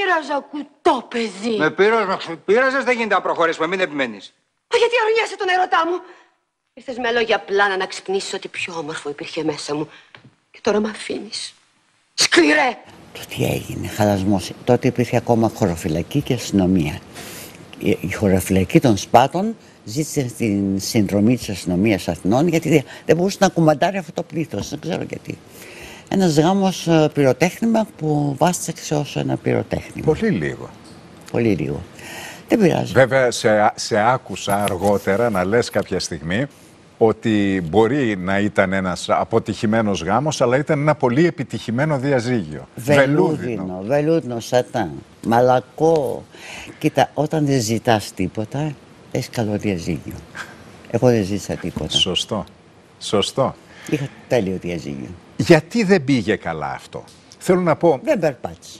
πείραζα, κουτό παιδί. Με πείραζες, δεν γίνεται να προχωρήσουμε, μην επιμένεις. Μα γιατί αρνιάσαι τον ερωτά μου. Ήρθες με λόγια πλάνα να ξυπνήσεις ότι πιο όμορφο υπήρχε μέσα μου. Και τώρα με αφήνεις. Σκληρέ! Το τι έγινε, χαλασμός. Τότε υπήρχε ακόμα χωροφυλακή και αστυνομία. Η χωροφυλακή των Σπάτων ζήτησε την συνδρομή της αστυνομίας Αθηνών γιατί δεν μπορούσε να κουμαντάρει αυτό το πλήθος. Δεν ξέρω γιατί. Ένας γάμος πυροτέχνημα που βάσταξε όσο ένα πυροτέχνημα. Πολύ λίγο. Πολύ λίγο. Δεν πειράζει. Βέβαια, σε άκουσα αργότερα να λες κάποια στιγμή ότι μπορεί να ήταν ένας αποτυχημένος γάμος, αλλά ήταν ένα πολύ επιτυχημένο διαζύγιο. Βελούδινο, σατάν, μαλακό. Κοίτα, όταν δεν ζητάς τίποτα, έχεις καλό διαζύγιο. Εγώ δεν ζήτησα τίποτα. Σωστό. Είχα τέλειο διαζύγιο. Γιατί δεν πήγε καλά αυτό? Θέλω να πω... Δεν περπάτησε.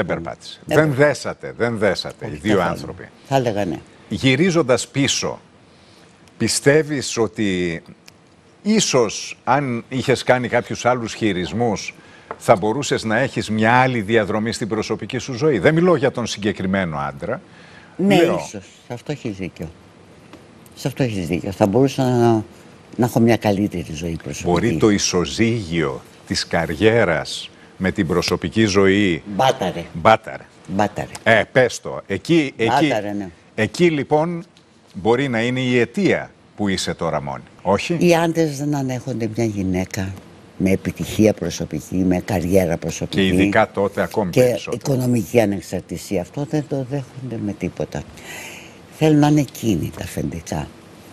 Δεν δέσατε οι δύο άνθρωποι. Θα έλεγα ναι. Γυρίζοντας πίσω, πιστεύεις ότι ίσως αν είχες κάνει κάποιους άλλους χειρισμούς θα μπορούσες να έχεις μια άλλη διαδρομή στην προσωπική σου ζωή? Δεν μιλώ για τον συγκεκριμένο άντρα. Ναι, ίσως. Σε αυτό έχεις δίκιο. Θα μπορούσα να έχω μια καλύτερη ζωή προσωπική. Μπορεί το ισοζύγιο της καριέρας με την προσωπική ζωή... Μπάταρε. Πες το. Εκεί λοιπόν μπορεί να είναι η αιτία που είσαι τώρα μόνη. Όχι. Οι άντρες δεν ανέχονται μια γυναίκα με επιτυχία προσωπική, με καριέρα προσωπική. Και ειδικά τότε ακόμη και περισσότερο. Και οικονομική ανεξαρτησία. Αυτό δεν το δέχονται με τίποτα. Θέλουν να είναι εκείνοι τα αφεντικά.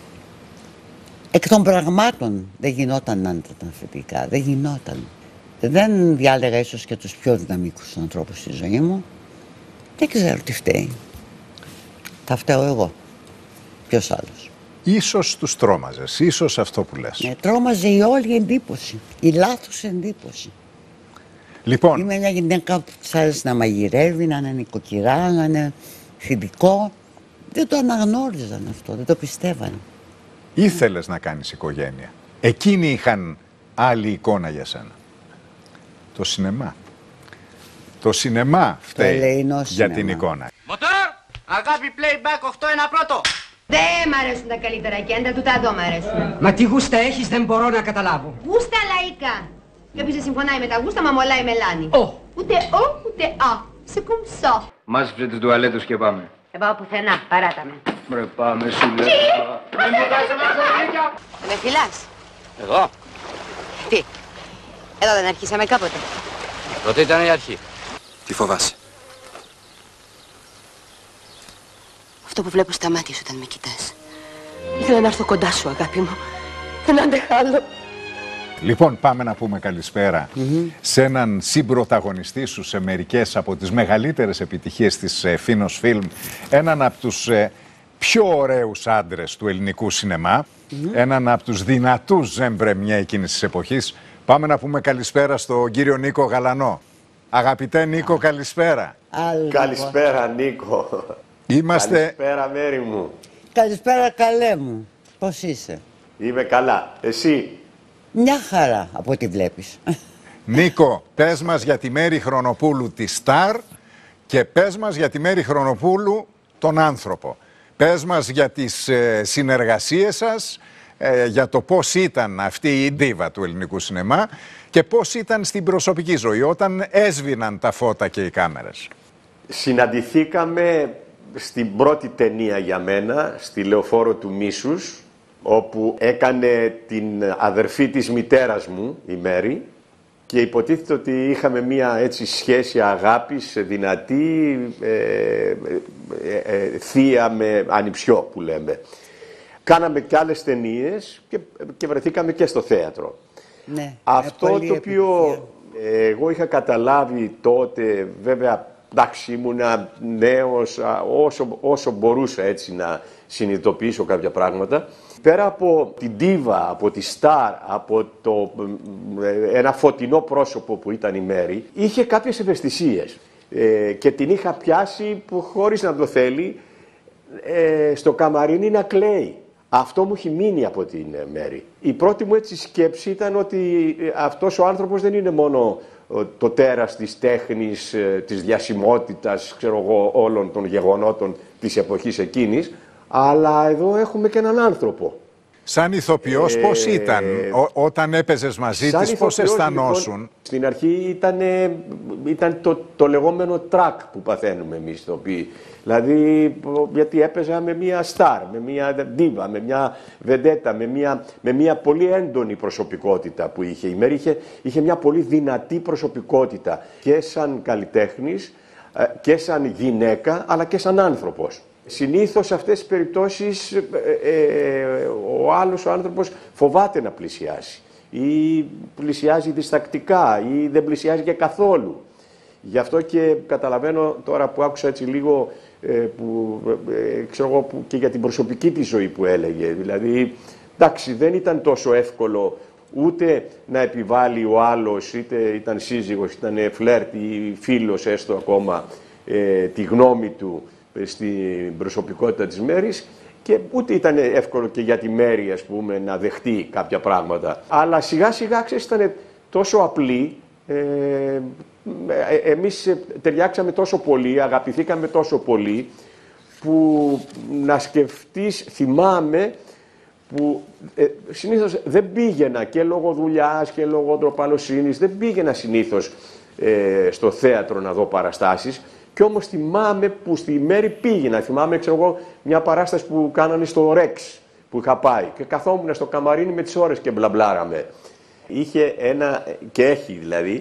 Εκ των πραγμάτων δεν γινόταν να ήταν αφεντικά. Δεν γινόταν. Δεν διάλεγα ίσως και τους πιο δυναμικούς ανθρώπους στη ζωή μου. Δεν ξέρω τι φταίει. Θα φταίω εγώ. Ποιος άλλος? Ίσως τους τρόμαζες, ίσως αυτό που λες. Ναι, τρόμαζε η όλη εντύπωση, η λάθος εντύπωση. Λοιπόν. Είμαι μια γυναίκα που της άρεσε να μαγειρεύει, να είναι νοικοκυρά, να είναι θηλυκό. Δεν το αναγνώριζαν αυτό, δεν το πιστεύαν. Ήθελες να κάνεις οικογένεια. Εκείνοι είχαν άλλη εικόνα για σένα. Το σινεμά. Το σινεμά φταίει για την εικόνα. Μοτόρ! Αγάπη playback 8-1 πρώτο! Δεν μ' αρέσουν τα καλύτερα κέντρα, του τα δω μ' αρέσουν. Μα τι γούστα έχεις δεν μπορώ να καταλάβω. Γούστα λαϊκά. Και όποιος δεν συμφωνάει με τα γούστα μαμολάει μελάνι. Ούτε ούτε α. Σε κουμσό. Μάζεψε τις τουαλέτες και πάμε. Δεν πάω πουθενά, παράτα με. Μπρε πάμε σου λέω. Με φυλάς? Εγώ? Τι, εδώ δεν αρχίσαμε κάποτε? Τότε ήταν η αρχή. Τι φοβάσαι? Αυτό που βλέπω στα μάτια σου όταν με κοιτάς. Ήθελα να έρθω κοντά σου, αγάπη μου. Δεν άντεχα άλλο. Λοιπόν, πάμε να πούμε καλησπέρα σε έναν συμπρωταγωνιστή σου σε μερικές από τις μεγαλύτερες επιτυχίες της Φίνος Φιλμ. Έναν από τους πιο ωραίους άντρες του ελληνικού σινεμά. Έναν από τους δυνατούς ζεμπρεμιέ εκείνης της εποχής. Πάμε να πούμε καλησπέρα στον κύριο Νίκο Γαλανό. Αγαπητέ Νίκο, καλησπέρα. Καλησπέρα Νίκο. Καλησπέρα Μαίρη μου. Καλησπέρα καλέ μου. Πώς είσαι? Είμαι καλά. Εσύ? Μια χαρά από ό,τι βλέπεις. Νίκο, πες μας για τη Μαίρη Χρονοπούλου τη Σταρ και πες μας για τη Μαίρη Χρονοπούλου τον άνθρωπο. Πες μας για τις συνεργασίες σας, για το πώς ήταν αυτή η ντίβα του ελληνικού σινεμά και πώς ήταν στην προσωπική ζωή όταν έσβηναν τα φώτα και οι κάμερες. Συναντηθήκαμε στην πρώτη ταινία για μένα, στη Λεωφόρο του Μίσους, όπου έκανε την αδερφή της μητέρας μου, η Μαίρη, και υποτίθεται ότι είχαμε μία έτσι σχέση αγάπης δυνατή, θεία με ανιψιό που λέμε. Κάναμε και άλλες ταινίες και βρεθήκαμε και στο θέατρο. Ναι, αυτό το οποίο εγώ είχα καταλάβει τότε, βέβαια, εντάξει, ήμουνα νέος, όσο μπορούσα έτσι να συνειδητοποιήσω κάποια πράγματα. Πέρα από την ντίβα, από τη Σταρ, από ένα φωτεινό πρόσωπο που ήταν η Μαίρη, είχε κάποιες ευαισθησίες και την είχα πιάσει που χωρίς να το θέλει στο καμαρίνι να κλαίει. Αυτό μου έχει μείνει από την Μαίρη. Η πρώτη μου έτσι σκέψη ήταν ότι αυτός ο άνθρωπος δεν είναι μόνο το τέρας της τέχνης, της διασημότητας, ξέρω εγώ, όλων των γεγονότων της εποχής εκείνης, αλλά εδώ έχουμε και έναν άνθρωπο. Σαν ηθοποιός πώς ήταν όταν έπαιζες μαζί της, πώς αισθανόσουν? Λοιπόν, στην αρχή ήταν το λεγόμενο τρακ που παθαίνουμε εμείς ηθοποιοί. Δηλαδή, γιατί έπαιζα με μια στάρ, με μια ντίβα, με μια βεντέτα, με μια πολύ έντονη προσωπικότητα που είχε. Η Μαίρη είχε μια πολύ δυνατή προσωπικότητα και σαν καλλιτέχνης και σαν γυναίκα, αλλά και σαν άνθρωπος. Συνήθως σε αυτές τις περιπτώσεις ο άλλος ο άνθρωπος φοβάται να πλησιάσει ή πλησιάζει διστακτικά ή δεν πλησιάζει και καθόλου. Γι' αυτό και καταλαβαίνω τώρα που άκουσα έτσι λίγο ξέρω εγώ, και για την προσωπική της ζωή που έλεγε. Δηλαδή, εντάξει, δεν ήταν τόσο εύκολο ούτε να επιβάλλει ο άλλος, είτε ήταν σύζυγος, ήταν φλερτ ή φίλος έστω ακόμα, τη γνώμη του στην προσωπικότητα της Μέρης, και ούτε ήταν εύκολο και για τη Μαίρη, ας πούμε, να δεχτεί κάποια πράγματα. Αλλά σιγά σιγά, ξέρεις, ήταν τόσο απλή, εμείς ταιριάξαμε τόσο πολύ, αγαπηθήκαμε τόσο πολύ, που να σκεφτείς, θυμάμαι, που συνήθως δεν πήγαινα και λόγω δουλειάς και λόγω ντροπαλοσύνης, δεν πήγαινα συνήθως στο θέατρο να δω παραστάσεις. Κι όμως θυμάμαι που στη Μαίρη πήγαινα. Θυμάμαι, ξέρω εγώ, μια παράσταση που κάνανε στο Ρεξ που είχα πάει. Και καθόμουν στο καμαρίνι με τις ώρες και μπλαμπλάραμε. Είχε ένα, και έχει δηλαδή,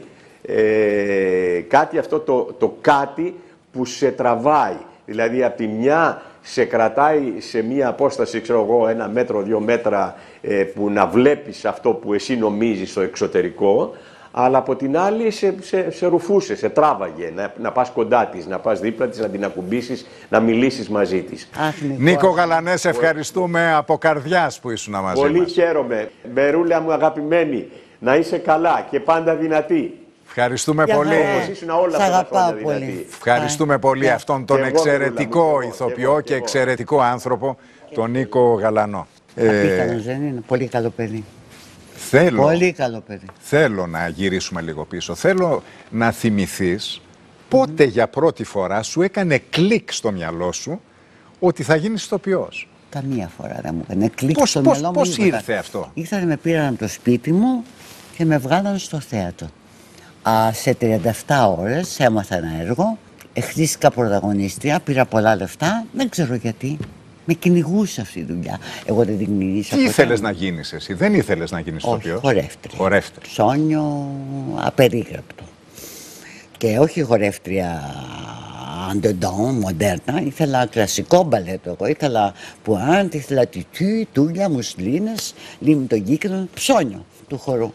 κάτι αυτό το κάτι που σε τραβάει. Δηλαδή, από τη μια σε κρατάει σε μια απόσταση, ξέρω εγώ, 1 μέτρο, 2 μέτρα, που να βλέπεις αυτό που εσύ νομίζεις στο εξωτερικό. Αλλά από την άλλη σε ρουφούσε, σε τράβαγε, να πας κοντά της, να πας δίπλα της, να την ακουμπήσεις, να μιλήσεις μαζί της. Νίκο Γαλανέ, σε ευχαριστούμε από καρδιάς που ήσουν μαζί μας. Πολύ χαίρομαι. Μερούλα μου αγαπημένη, να είσαι καλά και πάντα δυνατή. Ευχαριστούμε πολύ. Σ' αγαπάω πολύ. Ευχαριστούμε πολύ αυτόν τον εξαιρετικό ηθοποιό και εξαιρετικό άνθρωπο, τον Νίκο Γαλανό. Απίθανος δεν είναι, πολύ καλό παιδί. Πολύ καλό παιδί. Θέλω να γυρίσουμε λίγο πίσω. Θέλω να θυμηθείς πότε για πρώτη φορά σου έκανε κλικ στο μυαλό σου ότι θα γίνεις ηθοποιός. Καμία φορά δεν μου έκανε κλικ στο μυαλό μου. Πώς ήρθε αυτό? Ήρθανε, με πήραν από το σπίτι μου και με βγάλαν στο θέατρο. Σε 37 ώρες έμαθα ένα έργο, χτίστηκα πρωταγωνίστρια, πήρα πολλά λεφτά, δεν ξέρω γιατί. Με κυνηγούσε αυτή η δουλειά. Εγώ δεν την κυνηγήσα. Τι ήθελες να γίνεις εσύ? Δεν ήθελες να γίνεις ηθοποιός? Χορεύτρια. Ψώνιο απερίγραπτο. Και όχι χορεύτρια αντεντόν, μοντέρνα. Ήθελα κλασικό μπαλέτο. Εγώ ήθελα πουάντ, ήθελα τιτού, τούλια, μουσλίνες, λίμνη των κύκνων, ψώνιο του χορού.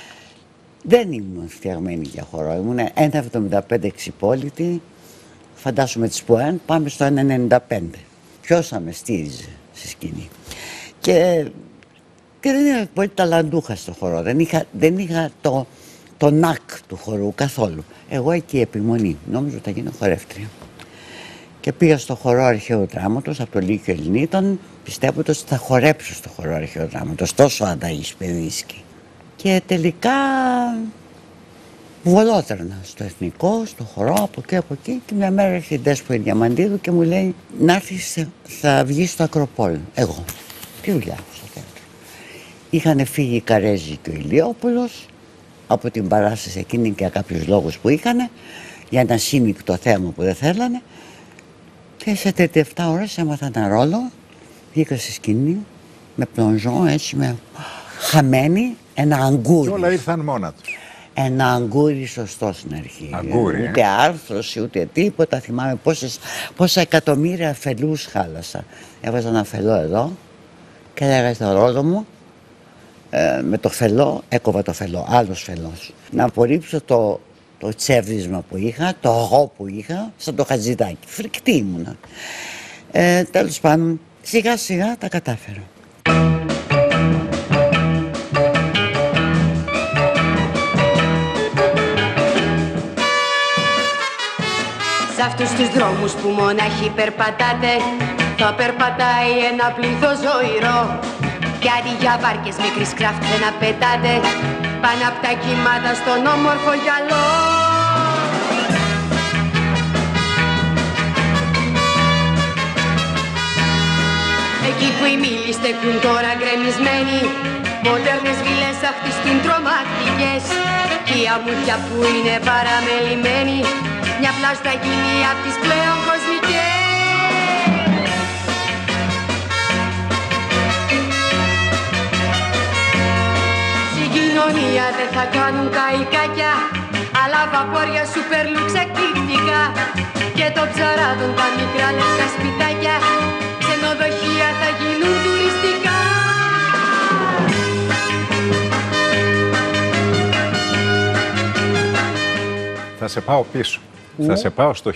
Δεν ήμουν φτιαγμένη για χορό. Ήμουν 1,75 εξυπόλυτη. Φαντάσου με τις πουάντ πάμε στο 1,95. Ποιος θα με στήριζε στη σκηνή. Και δεν είχα πολύ ταλαντούχα στο χορό. Δεν είχα το νακ του χορού καθόλου. Εγώ εκεί επιμονή. Νόμιζα ότι θα γίνω χορεύτρια. Και πήγα στο χορό αρχαίου δράματος από το Λύκειο Ελληνίτων, πιστεύοντας ότι θα χορέψω στο χορό αρχαίου δράματος. Τόσο ανταγής παιδίσκη. Και τελικά βολότρανα στο Εθνικό, στο χορό, από εκεί και μια μέρα έρχεται η Δέσποινα Διαμαντίδου και μου λέει να έρθεις, θα βγεις στο Ακροπόλ. Εγώ, τι δουλειά έχω στο θέατρο. Είχαν φύγει οι Καρέζοι και ο Ηλιόπουλος από την παράσταση εκείνη και για κάποιους λόγους που είχαν, για ένα σύμμικτο θέμα που δεν θέλανε, και σε 37 ώρες έμαθα ένα ρόλο, βγήκα στη σκηνή με πλονζό, έτσι με χαμένη, ένα αγκούρι. Και όλα ήρθαν μόνα τους. Ένα αγκούρι σωστό στην αρχή. Αγκούρι, ούτε άρθρωση, ούτε τίποτα. Θυμάμαι πόσα εκατομμύρια αφελούς χάλασα. Έβαζα ένα φελό εδώ και έλεγα στο ρόλο μου, με το φελό, έκοβα το φελό, άλλος φελός. Να απορρίψω το τσέβρισμα που είχα, το εγώ που είχα, σαν το χατζηδάκι. Φρικτή ήμουνα. Τέλος πάντων, σιγά σιγά τα κατάφερα. Σ' αυτούς τους δρόμους που μονάχοι περπατάτε, θα περπατάει ένα πλήθος ζωηρό. Κι αντί για βάρκες μικρής κράφτες να πετάτε πάνω απ' τα κύματα στον όμορφο γυαλό. Εκεί που οι μήλοι στεκούν τώρα γκρεμισμένοι, μοντέρνες βίλες θα χτιστούν τρομακτικές. Κι η αμμούδια που είναι παραμελημένοι, μια πλάζ θα γίνει απ' τις πλέον κοσμικές. Κοινωνία δεν θα κάνουν καηκάκια, αλλά βαπόρια σούπερ λουξ εκπληκτικά. Και το ψαράδων τα μικρά λευκά σπιτάκια, ξενοδοχεία θα γίνουν τουριστικά. Θα σε πάω πίσω. Θα σε πάω στο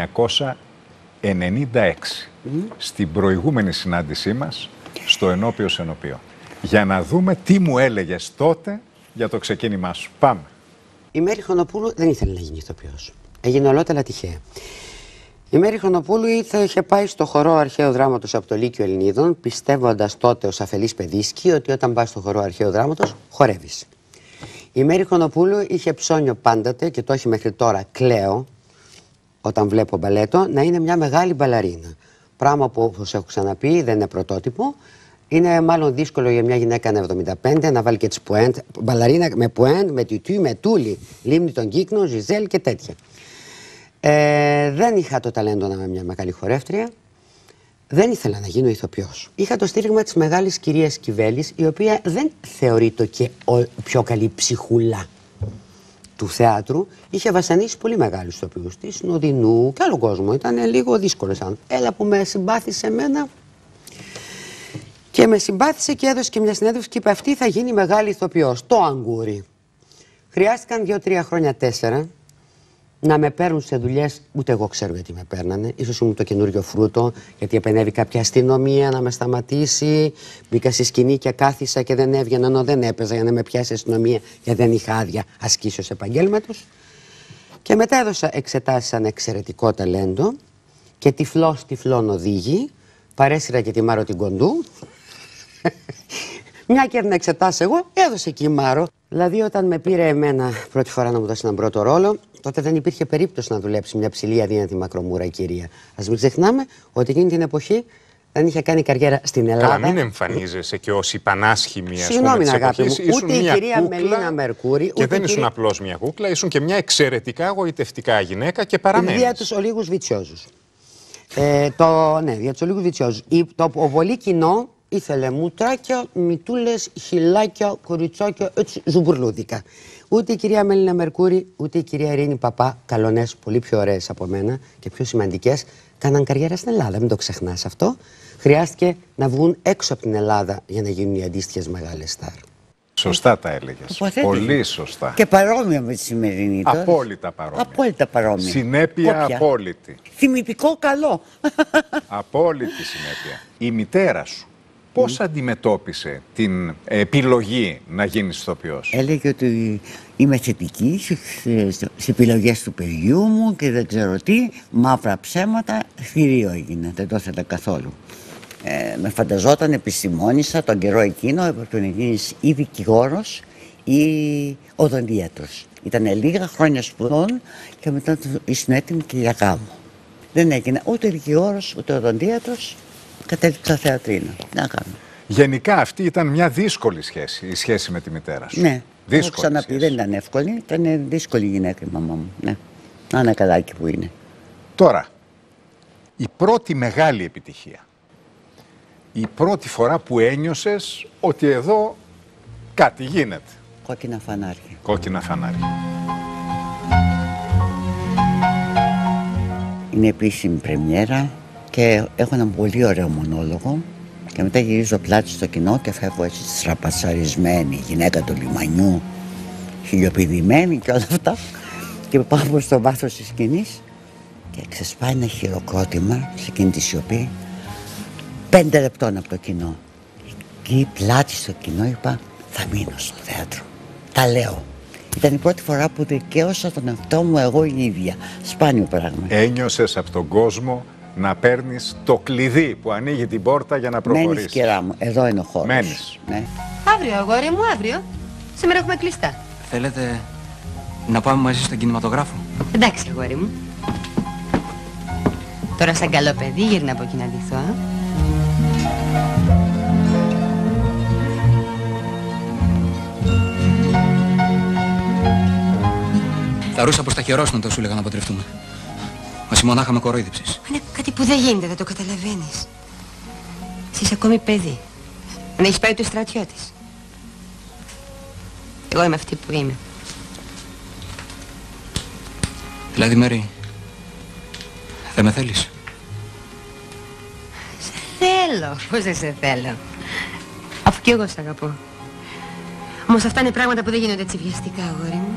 1996, στην προηγούμενη συνάντησή μας στο Ενώπιος Ενωπίω. Για να δούμε τι μου έλεγες τότε για το ξεκίνημά σου. Πάμε. Η Μαίρη Χρονοπούλου δεν ήθελε να γίνει ηθοποιός. Έγινε ολότελα τυχαία. Η Μαίρη Χρονοπούλου είχε πάει στο χορό αρχαίου δράματος από το Λύκειο Ελληνίδων, πιστεύοντας τότε ως αφελής παιδίσκη ότι όταν πας στο χορό αρχαίου δράματος χορεύεις. Η Μαίρη Χρονοπούλου είχε ψώνιο πάντοτε, και το έχει μέχρι τώρα, κλαίω όταν βλέπω μπαλέτο, να είναι μια μεγάλη μπαλαρίνα. Πράγμα που, όπως έχω ξαναπεί, δεν είναι πρωτότυπο. Είναι μάλλον δύσκολο για μια γυναίκα 1,75 να βάλει και τις πουέντ, μπαλαρίνα με πουέντ, με τουτού, με τούλι, λίμνη των κύκνων, ζιζέλ και τέτοια. Δεν είχα το ταλέντο να είμαι μια μεγάλη χορεύτρια. Δεν ήθελα να γίνω ηθοποιός. Είχα το στήριγμα της μεγάλης κυρίας Κιβέλης, η οποία δεν θεωρείται και πιο καλή ψυχούλα του θεάτρου. Είχε βασανίσει πολύ μεγάλους ηθοποιούς της, Νοδινού και άλλο κόσμο. Ήταν λίγο δύσκολος άνθρωπος. Έλα που με συμπάθησε εμένα. Και με συμπάθησε και έδωσε και μια συνέντευξη και είπε: αυτή θα γίνει μεγάλη ηθοποιός. Το αγκούρι. Χρειάστηκαν 2-3 χρόνια, 4, να με παίρνουν σε δουλειές. Ούτε εγώ ξέρω γιατί με παίρνανε. Ίσως ήμουν το καινούριο φρούτο, γιατί επενέβη κάποια αστυνομία να με σταματήσει. Μπήκα στη σκηνή και κάθισα και δεν έβγαινα, ενώ δεν έπαιζα για να με πιάσει η αστυνομία, γιατί δεν είχα άδεια ασκήσεως επαγγέλματος. Και μετά έδωσα εξετάσεις σαν εξαιρετικό ταλέντο και τυφλών οδήγη. Παρέσυρα και τη Μάρο την Κοντού. Μια και να εξετάσω εγώ, έδωσε και η Μάρο. Δηλαδή, όταν με πήρε εμένα πρώτη φορά να μου δώσει έναν πρώτο ρόλο, τότε δεν υπήρχε περίπτωση να δουλέψει μια ψηλή αδύνατη μακρομούρα η κυρία. Ας μην ξεχνάμε ότι εκείνη την εποχή δεν είχε κάνει καριέρα στην Ελλάδα. Αλλά μην εμφανίζεσαι και ως υπανάσχημη, ας πούμε. Συγγνώμη, αγάπη μου, ούτε η κυρία Μελίνα Μερκούρη. Και δεν ήσουν απλώς μια κούκλα, ήσουν και μια εξαιρετικά γοητευτικά γυναίκα και παραμένεις. Δια τους ολίγους βιτσιόζους. Ναι, για τους ολίγους βιτσιόζους. Το πολύ κοινό ήθελε μουτράκια, μητούλες, χυλάκια, κοριτσάκια, έτσι ζουμπουρλούδικα. Ούτε η κυρία Μελίνα Μερκούρη, ούτε η κυρία Ειρήνη Παπά, καλονές, πολύ πιο ωραίες από μένα και πιο σημαντικές, κάναν καριέρα στην Ελλάδα. Μην το ξεχνάς αυτό. Χρειάστηκε να βγουν έξω από την Ελλάδα για να γίνουν οι αντίστοιχες μεγάλες στάρ. Σωστά τα έλεγες. Πολύ σωστά. Και παρόμοια με τη σημερινή τώρα. Απόλυτα παρόμοια. Απόλυτα παρόμοια. Συνέπεια Κόπια. απόλυτη. Θυμητικό καλό. Απόλυτη συνέπεια. Η μητέρα σου πώς αντιμετώπισε την επιλογή να γίνεις ηθοποιός? Έλεγε ότι είμαι θετική στις επιλογές του παιδιού μου και δεν ξέρω τι, μαύρα ψέματα, θηρίο έγινε, δεν το ήθελα καθόλου. Με φανταζόταν επιστημόνισσα τον καιρό εκείνο, έπρεπε να γίνεις ή δικηγόρος ή οδοντίατρος. Ήτανε λίγα χρόνια σπουδών και μετά ήσουν έτοιμοι και για γάμο. Δεν έγινε ούτε δικηγόρος ούτε οδοντίατρος, κατέληξα θεατρίνα. Να κάνω. Γενικά αυτή ήταν μια δύσκολη σχέση, η σχέση με τη μητέρα σου. Ναι, δύσκολη έχω ξαναπεί, σχέση. δεν ήταν εύκολη, ήταν δύσκολη γυναίκα η μαμά μου. Ναι. Να είναι καλά εκεί που είναι. Τώρα, η πρώτη μεγάλη επιτυχία. Η πρώτη φορά που ένιωσες ότι εδώ κάτι γίνεται. Κόκκινα φανάρια. Κόκκινα φανάρια. Είναι επίσημη πρεμιέρα και έχω έναν πολύ ωραίο μονόλογο και μετά γυρίζω πλάτη στο κοινό και φεύγω έτσι στραπατσαρισμένη, γυναίκα του λιμανιού, χιλιοπηδημένη και όλα αυτά και πάω προς το βάθος της σκηνής και ξεσπάει ένα χειροκρότημα σε εκείνη τη σιωπή 5 λεπτών από το κοινό. Εκεί πλάτη στο κοινό είπα θα μείνω στο θέατρο. Τα λέω. Ήταν η πρώτη φορά που δικαίωσα τον εαυτό μου εγώ η ίδια. Σπάνιο πράγμα. Ένιωσες από τον κόσμο να παίρνεις το κλειδί που ανοίγει την πόρτα για να προχωρήσεις. Μένεις, κυρά μου, εδώ είναι ο χώρος. Μένεις. Ναι. Αύριο, αγόρι μου, αύριο. Σήμερα έχουμε κλειστά. Θέλετε να πάμε μαζί στον κινηματογράφο? Εντάξει, αγόρι μου. Τώρα σαν καλό παιδί γύρνα από εκεί να ντυθώ. Τα ρούσα προς τα χερόσνοντα σου έλεγα να παντρευτούμε. Μας η μονάχα με κορόιδεψες. Είναι κάτι που δεν γίνεται, δεν το καταλαβαίνεις. Εσύ είσαι ακόμη παιδί. Αν έχεις πάει του στρατιώτης. Εγώ είμαι αυτή που είμαι. Δηλαδή, Μαίρη, δεν με θέλεις? Σε θέλω. Πώς δεν σε θέλω? Αφού κι εγώ σ' αγαπώ. Όμως αυτά είναι πράγματα που δεν γίνονται έτσι βιαστικά, αγόρι μου.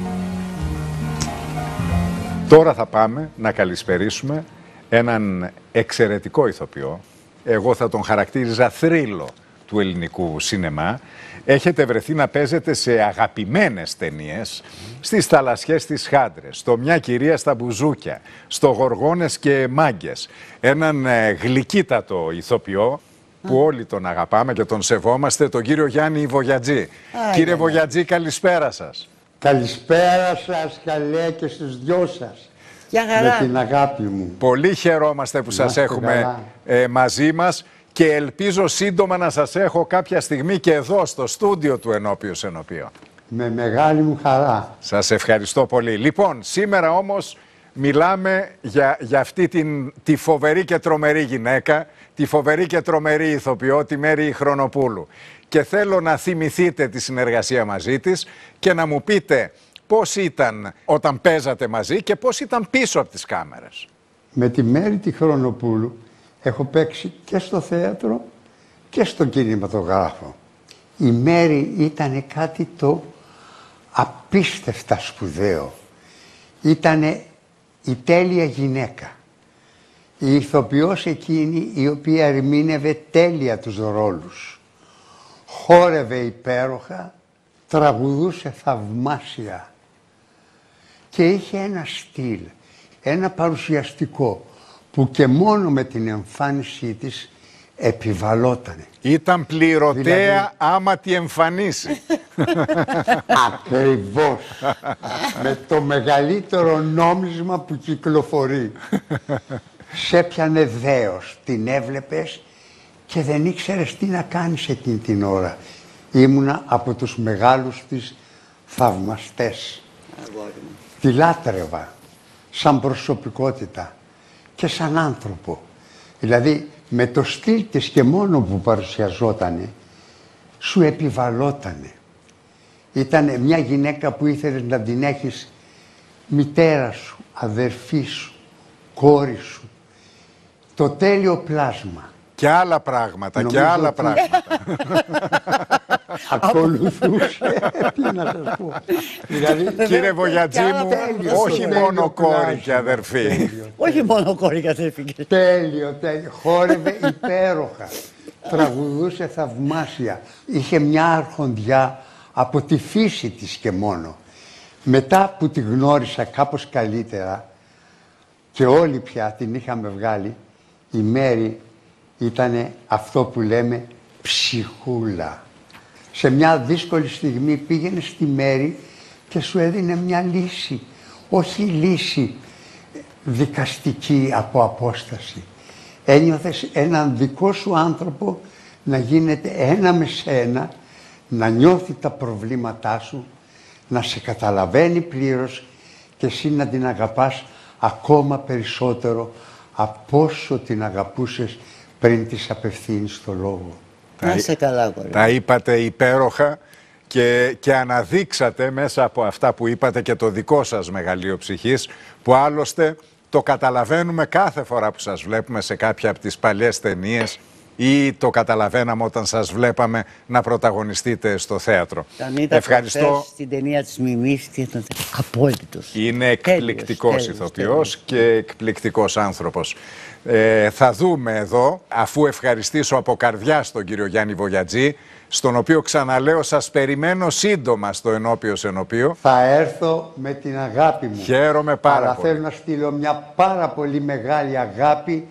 Τώρα θα πάμε να καλησπερίσουμε έναν εξαιρετικό ηθοποιό. Εγώ θα τον χαρακτήριζα θρύλο του ελληνικού σινεμά. Έχετε βρεθεί να παίζετε σε αγαπημένες ταινίες, στις Θαλασσιές της Χάντρες, στο Μια κυρία στα μπουζούκια, στο Γοργόνες και Μάγκες. Έναν γλυκύτατο ηθοποιό που όλοι τον αγαπάμε και τον σεβόμαστε, τον κύριο Γιάννη Βογιατζή. Κύριε Βογιατζή, καλησπέρα σας. Καλησπέρα σας, καλέ, και στους δυο σας. Με την αγάπη μου. Πολύ χαιρόμαστε που σας έχουμε μαζί μας και ελπίζω σύντομα να σας έχω κάποια στιγμή και εδώ στο στούντιο του Ενώπιος Ενωπίω. Με μεγάλη μου χαρά. Σας ευχαριστώ πολύ. Λοιπόν, σήμερα όμως μιλάμε για αυτή τη φοβερή και τρομερή γυναίκα, τη φοβερή και τρομερή ηθοποιό, τη Μαίρη Χρονοπούλου. Και θέλω να θυμηθείτε τη συνεργασία μαζί της και να μου πείτε πώς ήταν όταν παίζατε μαζί και πώς ήταν πίσω από τις κάμερες. Με τη Μαίρη τη Χρονοπούλου έχω παίξει και στο θέατρο και στο κινηματογράφο. Η Μαίρη ήταν κάτι το απίστευτα σπουδαίο. Ήτανε η τέλεια γυναίκα. Η ηθοποιός εκείνη η οποία ερμήνευε τέλεια τους ρόλους. Χόρευε υπέροχα, τραγουδούσε θαυμάσια και είχε ένα στυλ, ένα παρουσιαστικό που και μόνο με την εμφάνισή της επιβαλότανε. Ήταν πληρωτέα άμα τη εμφανίσει. Ακριβώς. Με το μεγαλύτερο νόμισμα που κυκλοφορεί. Σε έπιανε δέος, την έβλεπες και δεν ήξερες τι να κάνεις εκείνη την ώρα. Ήμουνα από τους μεγάλους της θαυμαστές. Τη λάτρευα σαν προσωπικότητα και σαν άνθρωπο. Δηλαδή με το στυλ της και μόνο που παρουσιαζότανε, σου επιβαλότανε. Ήταν μια γυναίκα που ήθελες να την έχεις μητέρα σου, αδερφή σου, κόρη σου. Το τέλειο πλάσμα. Και άλλα πράγματα, και άλλα πράγματα. Ακολουθούσε, τι να σας πω. Δηλαδή, κύριε Βογιατζή μου, όχι μόνο κόρη και αδερφή. Όχι μόνο κόρη και αδερφή. Τέλειο, τέλειο. Χόρευε υπέροχα. Τραγουδούσε θαυμάσια. Είχε μια αρχοντιά από τη φύση της και μόνο. Μετά που τη γνώρισα κάπως καλύτερα και όλοι πια την είχαμε βγάλει, η Μαίρη ήτανε αυτό που λέμε ψυχούλα. Σε μια δύσκολη στιγμή πήγαινε στη Μαίρη και σου έδινε μια λύση. Όχι λύση δικαστική από απόσταση. Ένιωθες έναν δικό σου άνθρωπο να γίνεται ένα με σένα, να νιώθει τα προβλήματά σου, να σε καταλαβαίνει πλήρως και εσύ να την αγαπάς ακόμα περισσότερο από όσο την αγαπούσες πριν της απευθύνεις το λόγο. Να είσαι καλά, κορίτσι. Τα είπατε υπέροχα και αναδείξατε μέσα από αυτά που είπατε και το δικό σας μεγαλείο ψυχής, που άλλωστε το καταλαβαίνουμε κάθε φορά που σας βλέπουμε σε κάποια από τις παλιές ταινίες ή το καταλαβαίναμε όταν σας βλέπαμε να πρωταγωνιστείτε στο θέατρο. Ευχαριστώ. Στην ταινία της Μιμής ήταν απόλυτος. Είναι εκπληκτικός ηθοποιός και εκπληκτικός άνθρωπος. Θα δούμε εδώ, αφού ευχαριστήσω από καρδιάς τον κύριο Γιάννη Βογιατζή, στον οποίο ξαναλέω σας περιμένω σύντομα στο Ενώπιος Ενωπίω. Θα έρθω με την αγάπη μου. Χαίρομαι πάρα πολύ. Αλλά θέλω να στείλω μια πάρα πολύ μεγάλη αγάπη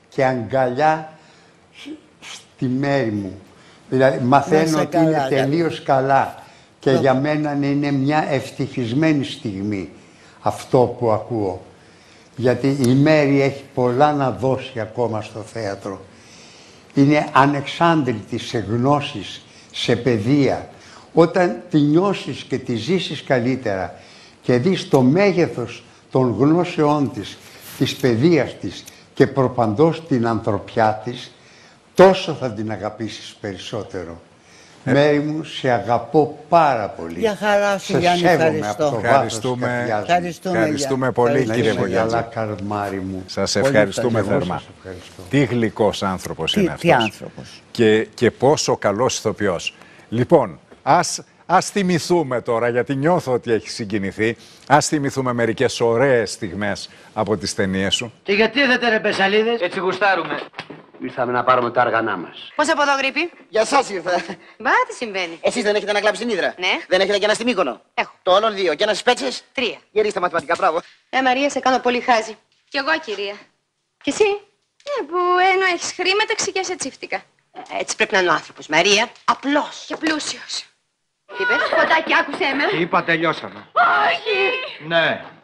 και αγκαλιά στη Μαίρη μου. Δηλαδή μαθαίνω ότι είναι τελείως καλά και για μένα είναι μια ευτυχισμένη στιγμή αυτό που ακούω. Γιατί η Μαίρη έχει πολλά να δώσει ακόμα στο θέατρο. Είναι ανεξάντλητη σε γνώσεις, σε παιδεία. Όταν τη νιώσεις και τη ζήσεις καλύτερα και δεις το μέγεθος των γνώσεών της, της παιδείας της και προπαντός την ανθρωπιά της, τόσο θα την αγαπήσεις περισσότερο. Μαίρη μου, σε αγαπώ πάρα πολύ. Για χαρά σου, Γιάννη, ευχαριστώ. Ευχαριστούμε πολύ, κύριε Βογιατζή. Σας ευχαριστούμε θερμά. Τι γλυκός άνθρωπος είναι αυτός. Τι άνθρωπος. Και πόσο καλός ηθοποιός. Λοιπόν, ας θυμηθούμε τώρα, γιατί νιώθω ότι έχει συγκινηθεί, ας θυμηθούμε μερικές ωραίες στιγμές από τις ταινίες σου. Και γιατί ήρθατε, ρε Πεσσαλίδες? Έτσι γουστάρουμε. Ήρθαμε να πάρουμε τα άργανά μας. Πώς από εδώ, Γρήπη? Για σας ήρθα. Μπα, τι συμβαίνει? Εσείς δεν έχετε να κλάψει την ύδρα? Ναι. Δεν έχετε και ένα στη Μύκονο? Έχω. Το όλον 2. Και ένα στις Πέτσες? 3. Γυρίστε μαθηματικά, μπράβο. Μαρία, σε κάνω πολύ χάζι. Κι εγώ, κυρία. Και εσύ? Που ενώ έχεις χρήματα, ξηγιάσαι τσίφτικα. Έτσι πρέπει να είναι ο άνθρωπος, Μαρία. Απλός. Και πλούσιος. Τι είπες? Κοντάκι, άκουσέ με. Είπα, τελειώσαμε. Όχι! Ναι.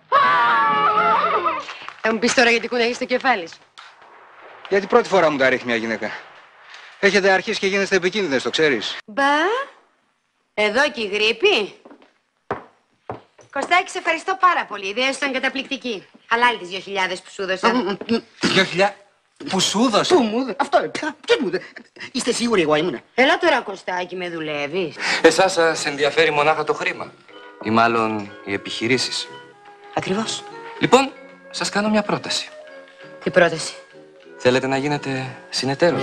Θα μου πεις τώρα γιατί κουνέγεις το κεφάλι σου. Γιατί πρώτη φορά μου τα ρίχνει μια γυναίκα. Έχετε αρχίσει και γίνεστε επικίνδυνες, το ξέρεις. Μπα, εδώ και η Γρήπη. Κωστάκη, σε ευχαριστώ πάρα πολύ. Η ιδέα σου ήταν καταπληκτική. Χαλάλη τις 2.000 που σου έδωσα. 2.000 που σου έδωσα. Πού μου, αυτό είναι. Ποιος μου, είστε σίγουροι εγώ ήμουνα? Έλα τώρα, Κωστάκη, με δουλεύεις. Εσάς σας ενδιαφέρει μονάχα το χρήμα. Ή μάλλον οι επιχειρήσεις. Ακριβώς. Λοιπόν, σας κάνω μια πρόταση. Τι πρόταση? Θέλετε να γίνετε συνεταίρος?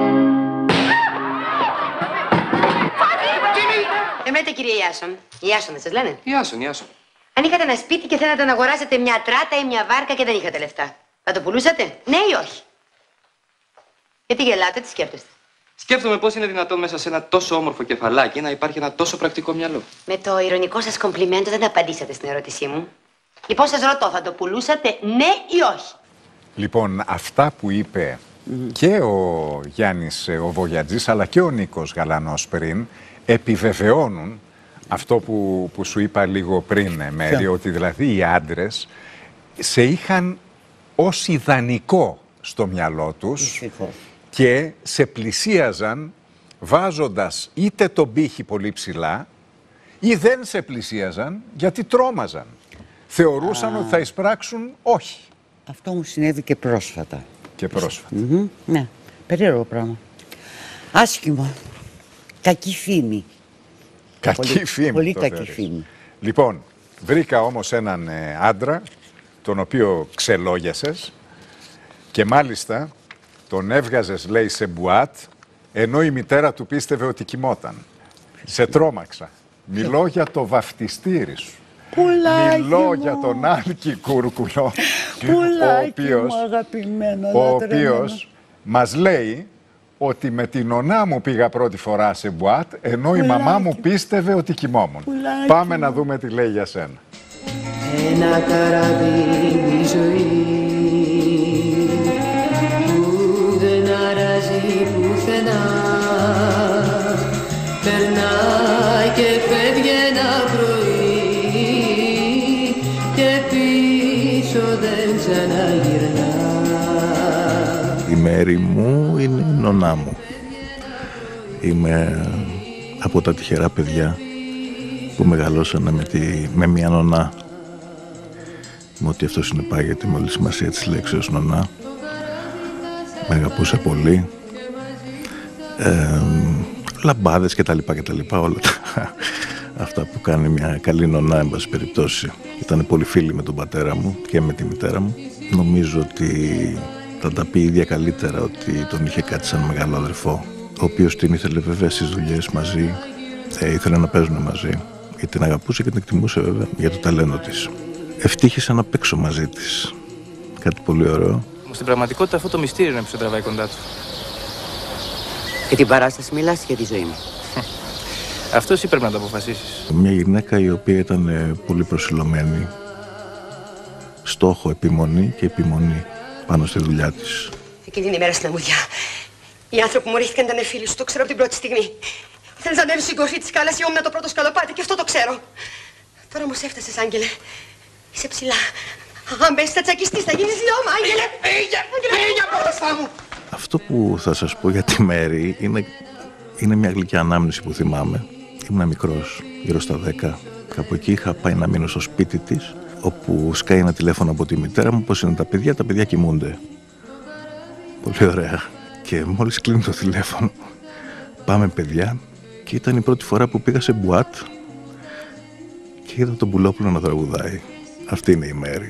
Εμέτε, κύριε Ιάσον. Ιάσον δεν σας λένε? Ιάσον. Αν είχατε ένα σπίτι και θέλατε να αγοράσετε μια τράτα ή μια βάρκα και δεν είχατε λεφτά, θα το πουλούσατε, ναι ή όχι? Γιατί γελάτε, τι σκέφτεστε? Σκέφτομαι πώς είναι δυνατόν μέσα σε ένα τόσο όμορφο κεφαλάκι να υπάρχει ένα τόσο πρακτικό μυαλό. Με το ηρωνικό σας κομπλιμέντο δεν απαντήσατε στην ερώτησή μου. Λοιπόν, σας ρωτώ, θα το πουλούσατε, ναι ή όχι? Λοιπόν, αυτά που είπε και ο Γιάννης ο Βογιατζής αλλά και ο Νίκος Γαλανός πριν επιβεβαιώνουν αυτό που σου είπα λίγο πριν, Μαίρη, ότι δηλαδή οι άντρες σε είχαν ως ιδανικό στο μυαλό τους και σε πλησίαζαν βάζοντας είτε τον πύχη πολύ ψηλά ή δεν σε πλησίαζαν γιατί τρόμαζαν. Θεωρούσαν ότι θα εισπράξουν όχι. Αυτό μου συνέβη και πρόσφατα. Και πρόσφατα. Ναι, περίεργο πράγμα. Άσχημο. Κακή φήμη. Κακή φήμη. Πολύ κακή φήμη. Λοιπόν, βρήκα όμως έναν άντρα, τον οποίο ξελόγιασες και μάλιστα τον έβγαζες, λέει, σε μπουάτ, ενώ η μητέρα του πίστευε ότι κοιμόταν. Σε τρόμαξα. Μιλώ για το βαφτιστήρι σου. Μιλώ για τον Άλκη Κουρκουλό, ο οποίος μας λέει ότι με την νονά μου πήγα πρώτη φορά σε μπουάτ, ενώ η μαμά μου πίστευε ότι κοιμόμουν. Πάμε να δούμε τι λέει για σένα. Ένα καράβι η ζωή που δεν αράζει πουθενά, περνάει και φεύγει ένα πρωί και πίσω δεν ξαναγυρνά. Η Μαίρη μου είναι η νονά μου. Είμαι από τα τυχερά παιδιά που μεγαλώσανε με μια νονά. Με ότι αυτό συνεπάγεται με όλη τη σημασία της λέξεως νονά. Με αγαπούσε πολύ. Λαμπάδες και τα λοιπά, όλα αυτά που κάνει μια καλή νονά, εν πάση περιπτώσει. Ήταν πολύ φίλοι με τον πατέρα μου και με τη μητέρα μου. Νομίζω ότι θα τα πει ίδια καλύτερα ότι τον είχε κάτι σαν μεγάλο αδερφό, ο οποίος την ήθελε βέβαια στις δουλειές μαζί, ήθελε να παίζουν μαζί, γιατί την αγαπούσε και την εκτιμούσε βέβαια για το ταλέντο της. Ευτύχησα να παίξω μαζί της. Κάτι πολύ ωραίο. Στην πραγματικότητα αυτό το μυστήριο είναι που σε τραβάει κοντά του. Και την παράσταση μιλάς για τη ζωή μου. Αυτό εσύ πρέπει να το αποφασίσεις. Μια γυναίκα η οποία ήταν πολύ προσιλωμένη. Στόχο επιμονή και επιμονή πάνω στη δουλειά της. Εκείνη την ημέρα στην αμμουδιά. Οι άνθρωποι που μου ρίχθηκαν ήταν φίλοι σου, το ξέρω από την πρώτη στιγμή. Θέλεις να ανέβεις στην κορφή της σκάλας, ήμουν το πρώτο σκαλοπάτι και αυτό το ξέρω. Τώρα όμως έφτασες, Άγγελε. Είσαι ψηλά. Αν πέσεις θα τσακιστείς, θα γίνεις λιώμα, Άγγελε. Φύγε από μπροστά μου. Αυτό που θα σας πω για τη Μαίρη είναι μια γλυκιά ανάμνηση που θυμάμαι. Ήμουν μικρός, γύρω στα 10. Κάπου εκεί είχα πάει να μείνω στο σπίτι της, όπου σκάει ένα τηλέφωνο από τη μητέρα μου πως είναι τα παιδιά κοιμούνται. Πολύ ωραία. Και μόλις κλείνει το τηλέφωνο, πάμε παιδιά, και ήταν η πρώτη φορά που πήγα σε μπουάτ και είδα τον Πουλόπουλο να τραγουδάει. Αυτή είναι η Μαίρη.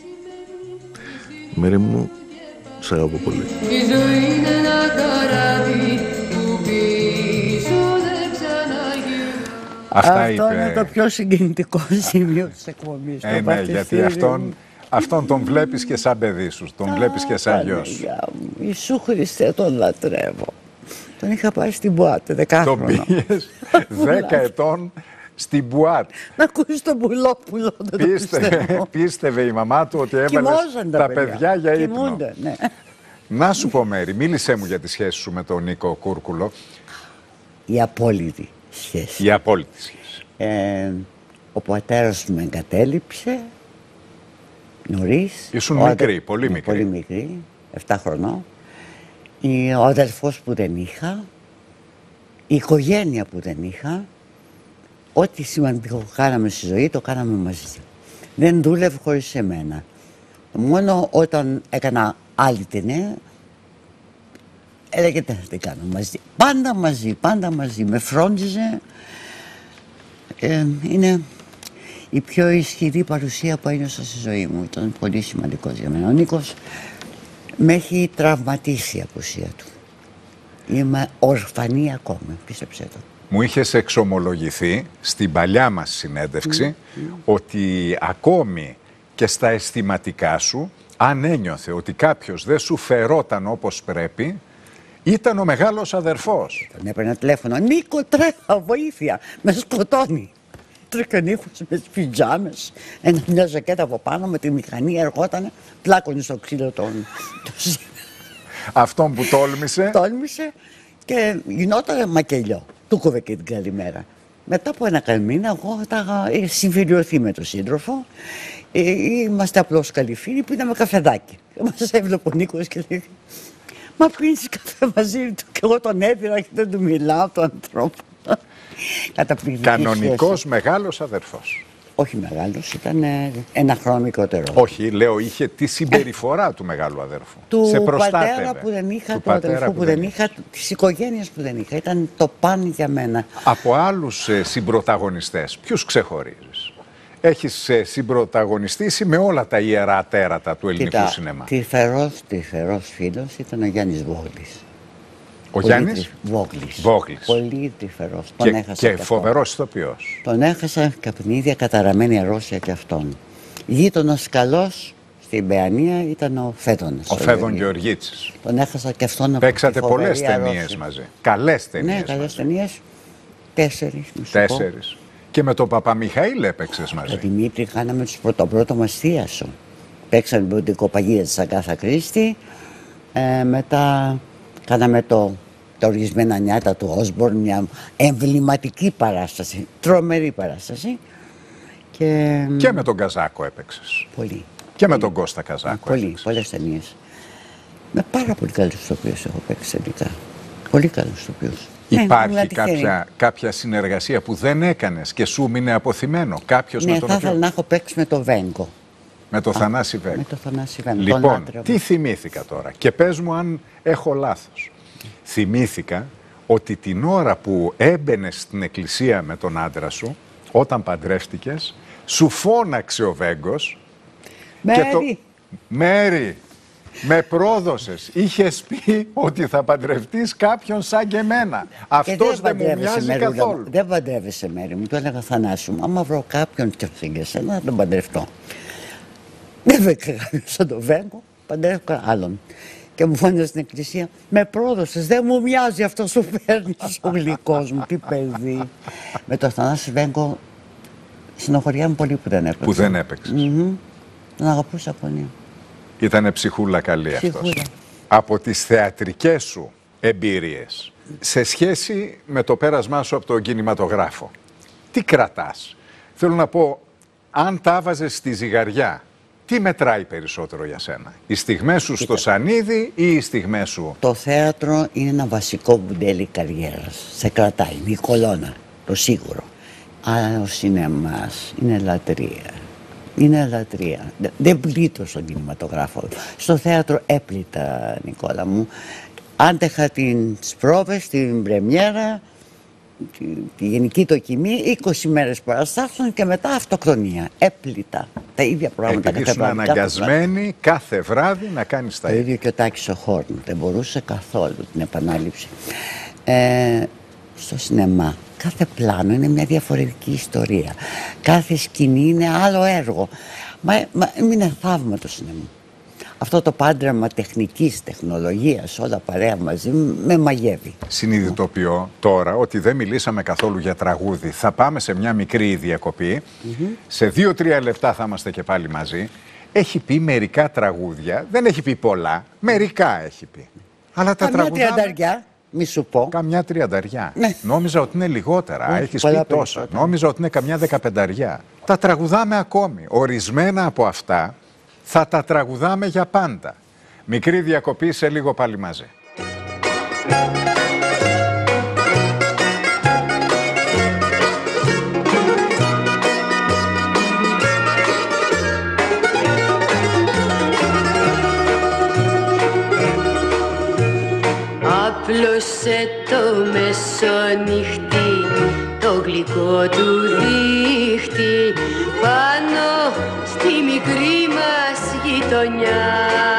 Μαίρη μου, σ' αγαπώ πολύ. Η ζωή είναι ένα καράβι που πίσω δεν ξαναγυρνά. Αυτό είναι το πιο συγκινητικό σημείο της εκπομπής. Ναι, γιατί αυτόν τον βλέπεις και σαν παιδί σου, τον βλέπεις και σαν γιος σου. Ιησού Χριστέ, τον λατρεύω. Τον είχα πάει στην μπουάτ, 10 Τον πήγες 10 ετών στην μπουάτ. Να ακούσεις τον Πουλόπουλο. Πίστευε η μαμά του ότι έβαλες τα παιδιά για ύπνο. Κοιμούνται, ναι. Να σου πω, Μαίρη, μίλησέ μου για τη σχέση σου με τον Νίκο Κούρκουλο. Η απόλυτη σχέση. Η απόλυτη σχέση. Ο πατέρας μου με εγκατέλειψε νωρίς. Ήσουν μικρή, πολύ μικρή. Πολύ μικρή, 7 χρονών. Ο αδελφός που δεν είχα, η οικογένεια που δεν είχα, ό,τι σημαντικό κάναμε στη ζωή το κάναμε μαζί. Δεν δούλευε χωρίς εμένα. Μόνο όταν έκανα άλλη ταινία, έλεγε τι κάνω μαζί. Πάντα μαζί, με φρόντιζε. Είναι η πιο ισχυρή παρουσία που ένιωσα στη ζωή μου. Ήταν πολύ σημαντικός για μένα. Ο Νίκος με έχει τραυματίσει η απουσία του. Είμαι ορφανή ακόμη, πίστεψέ το. Μου είχες εξομολογηθεί στην παλιά μας συνέντευξη ότι ακόμη και στα αισθηματικά σου, αν ένιωθε ότι κάποιος δεν σου φερόταν όπως πρέπει, ήταν ο μεγάλος αδερφός. Τον έπαιρνα τηλέφωνο. Νίκο, τρέχα, βοήθεια, με σκοτώνει. Τρέχει ο Νίκος με τις πιτζάμες, μια ζακέτα από πάνω με τη μηχανή, εργότανε, πλάκωνε στο ξύλο τον. Αυτόν που τόλμησε. Τόλμησε και γινόταν μακελιό. Του κόβε και την καλημέρα. Μετά από ένα μήνα, εγώ είχα συμφιλειωθεί με τον σύντροφο. Είμαστε απλώς καλοί φίλοι, πίναμε καφεδάκι. Μας έβλεπε ο Νίκος και λέει: μα πίνεις καφέ μαζί του? Και εγώ τον έδινα και δεν του μιλάω, τον ανθρώπου. Κανονικός μεγάλος αδερφός. Όχι μεγάλος, ήταν 1 χρόνο μικρότερο. Όχι, λέω, είχε τη συμπεριφορά του μεγάλου αδέρφου. Του πατέρα που δεν είχα, του αδερφού που δεν είχα, της οικογένειας που δεν είχα. Ήταν το παν για μένα. Από άλλους συμπροταγωνιστές, ποιους ξεχωρίζεις? Έχεις συμπροταγωνιστήσει με όλα τα ιερά τέρατα του ελληνικού σινεμά. Τρυφερός φίλος ήταν ο Γιάννης Βόγλης. Ο Γιάννης Βόγλης. Πολύ τρυφερός. Και φοβερός ηθοποιός. Τον έχασα και από την ίδια καταραμένη αρρώστια και αυτόν. Γείτονας καλός στην Παιανία ήταν ο Φέδωνας. Ο Φέδων Γεωργίτσης. Τον έχασα και αυτόν από παίξατε πολλές ταινίες μαζί. Καλές ταινίες. Ναι, καλές ταινίες. 4. Και με τον Παπαμιχαήλ έπαιξες μαζί. Με τον Δημήτρη κάναμε το πρώτο μας θίασο. Παίξαμε την κοπαγία της Αγκάθα Κρίστη. Μετά κάναμε το ορισμένα νιάτα του Όσμπορν, μια εμβληματική παράσταση, τρομερή παράσταση. Και με τον Καζάκο έπαιξες. Πολύ. Και με τον Κώστα Καζάκο έπαιξες. Πολλές ταινίες. Με πάρα πολύ καλούς ηθοποιούς έχω παίξει τελικά. Πολύ καλούς ηθοποιούς. Υπάρχει κάποια συνεργασία που δεν έκανες και σου μείνε αποθυμένο? Κάποιος με τον θα ήθελα να έχω παίξει με τον Βέγκο. Με το Θανάση Βέγκο. Με το Θανάση Βέγκο. Λοιπόν, τι θυμήθηκα τώρα και πες μου αν έχω λάθος. Θυμήθηκα ότι την ώρα που έμπαινες στην εκκλησία με τον άντρα σου, όταν παντρεύτηκες, σου φώναξε ο Βέγκος. Μαίρη! Μαίρη! Με πρόδωσες. Είχες πει ότι θα παντρευτείς κάποιον σαν και εμένα. Αυτός δεν μου μοιάζει καθόλου. Δεν παντρεύεσαι, Μαίρη μου. Του έλεγα Θανάση μου, άμα βρω κάποιον και εσένα θα τον παντρευτώ. Δεν βρήκα κάποιον σαν τον Βέγκο, παντρεύτηκα άλλον. Και μου φώνησε στην εκκλησία, με πρόδωσες, δεν μου μοιάζει αυτό σου φέρνεις ο γλυκός μου, τι παιδί. Με το Θανάση Βέγκο συνοχωριάμαι πολύ που δεν έπαιξε. Που δεν έπαιξες. Τον αγαπούσα πολύ. Ήτανε ψυχούλα καλή αυτός. από τις θεατρικές σου εμπειρίες σε σχέση με το πέρασμά σου από τον κινηματογράφο. Τι κρατάς? Θέλω να πω, αν τα βάζες στη ζυγαριά, τι μετράει περισσότερο για σένα? Οι στιγμές σου στο σανίδι ή οι στιγμές σου? Το θέατρο είναι ένα βασικό μπουντέλι καριέρας. Σε κρατάει, είναι η κολόνα, το σίγουρο. Αλλά ο σινεμάς είναι λατρεία. Είναι λατρεία. Δεν πλήττω στον κινηματογράφο. Στο θέατρο έπλητα, Νικόλα μου. Άντεχα τις πρόβες, την πρεμιέρα, τη γενική δοκιμή, 20 μέρες παραστάσεων και μετά αυτοκτονία. Έπλητα. Τα ίδια πράγματα. Επειδή ήσουν αναγκασμένη κάθε βράδυ να κάνεις τα ίδια. Το ίδιο και ο Τάκης ο Χόρν. Δεν μπορούσε καθόλου την επανάληψη. Στο σινεμά, κάθε πλάνο είναι μια διαφορετική ιστορία. Κάθε σκηνή είναι άλλο έργο. Μα είναι θαύμα το σινεμά. Αυτό το πάντρεμα τεχνικής, τεχνολογίας, όλα παρέα μαζί με μαγεύει. Συνειδητοποιώ τώρα ότι δεν μιλήσαμε καθόλου για τραγούδι. Θα πάμε σε μια μικρή διακοπή. Σε 2-3 λεπτά θα είμαστε και πάλι μαζί. Έχει πει μερικά τραγούδια, δεν έχει πει πολλά, μερικά έχει πει. Αλλά τα τραγουδάμε... Καμιά τριανταριά, μη σου πω. Καμιά τριανταριά. Ναι. Νόμιζα ότι είναι λιγότερα, έχεις πει τόσα. Νόμιζα ότι είναι καμιά 15. Τα τραγουδάμε ακόμη. Ορισμένα από αυτά θα τα τραγουδάμε για πάντα. Μικρή διακοπή, σε λίγο πάλι μαζί. Άπλωσε το μεσονύχτη, το γλυκό του δίχτυ, πάνω στη μικρή μας γειτονιά.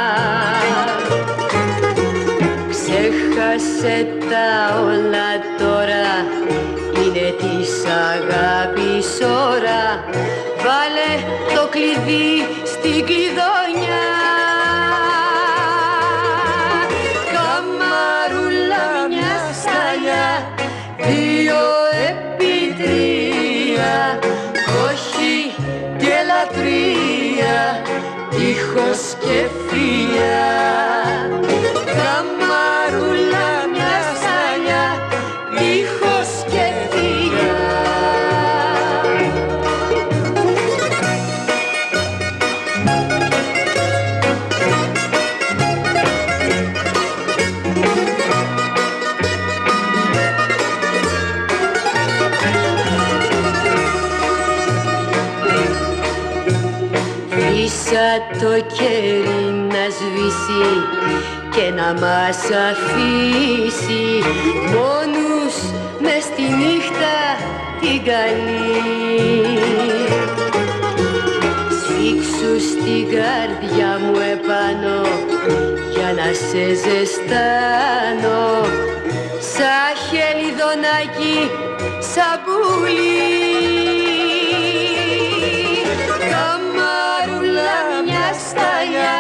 Ξέχασε τα όλα τώρα, είναι της αγάπης ώρα, βάλε το κλειδί στην κλειδονιά. Καμαρούλα μια σταλιά, 2x3, όχι και λατρεία, τείχος και φιλιά. Καμαρούλα μια σταλιά, τείχος και φιλιά. Το κέρι να σβήσει και να μας αφήσει μόνους μες στη νύχτα την καλή. Σφίξου στην καρδιά μου επάνω για να σε ζεστάνω, σαν χελιδονάκι, σαν πουλί. Σταλιά,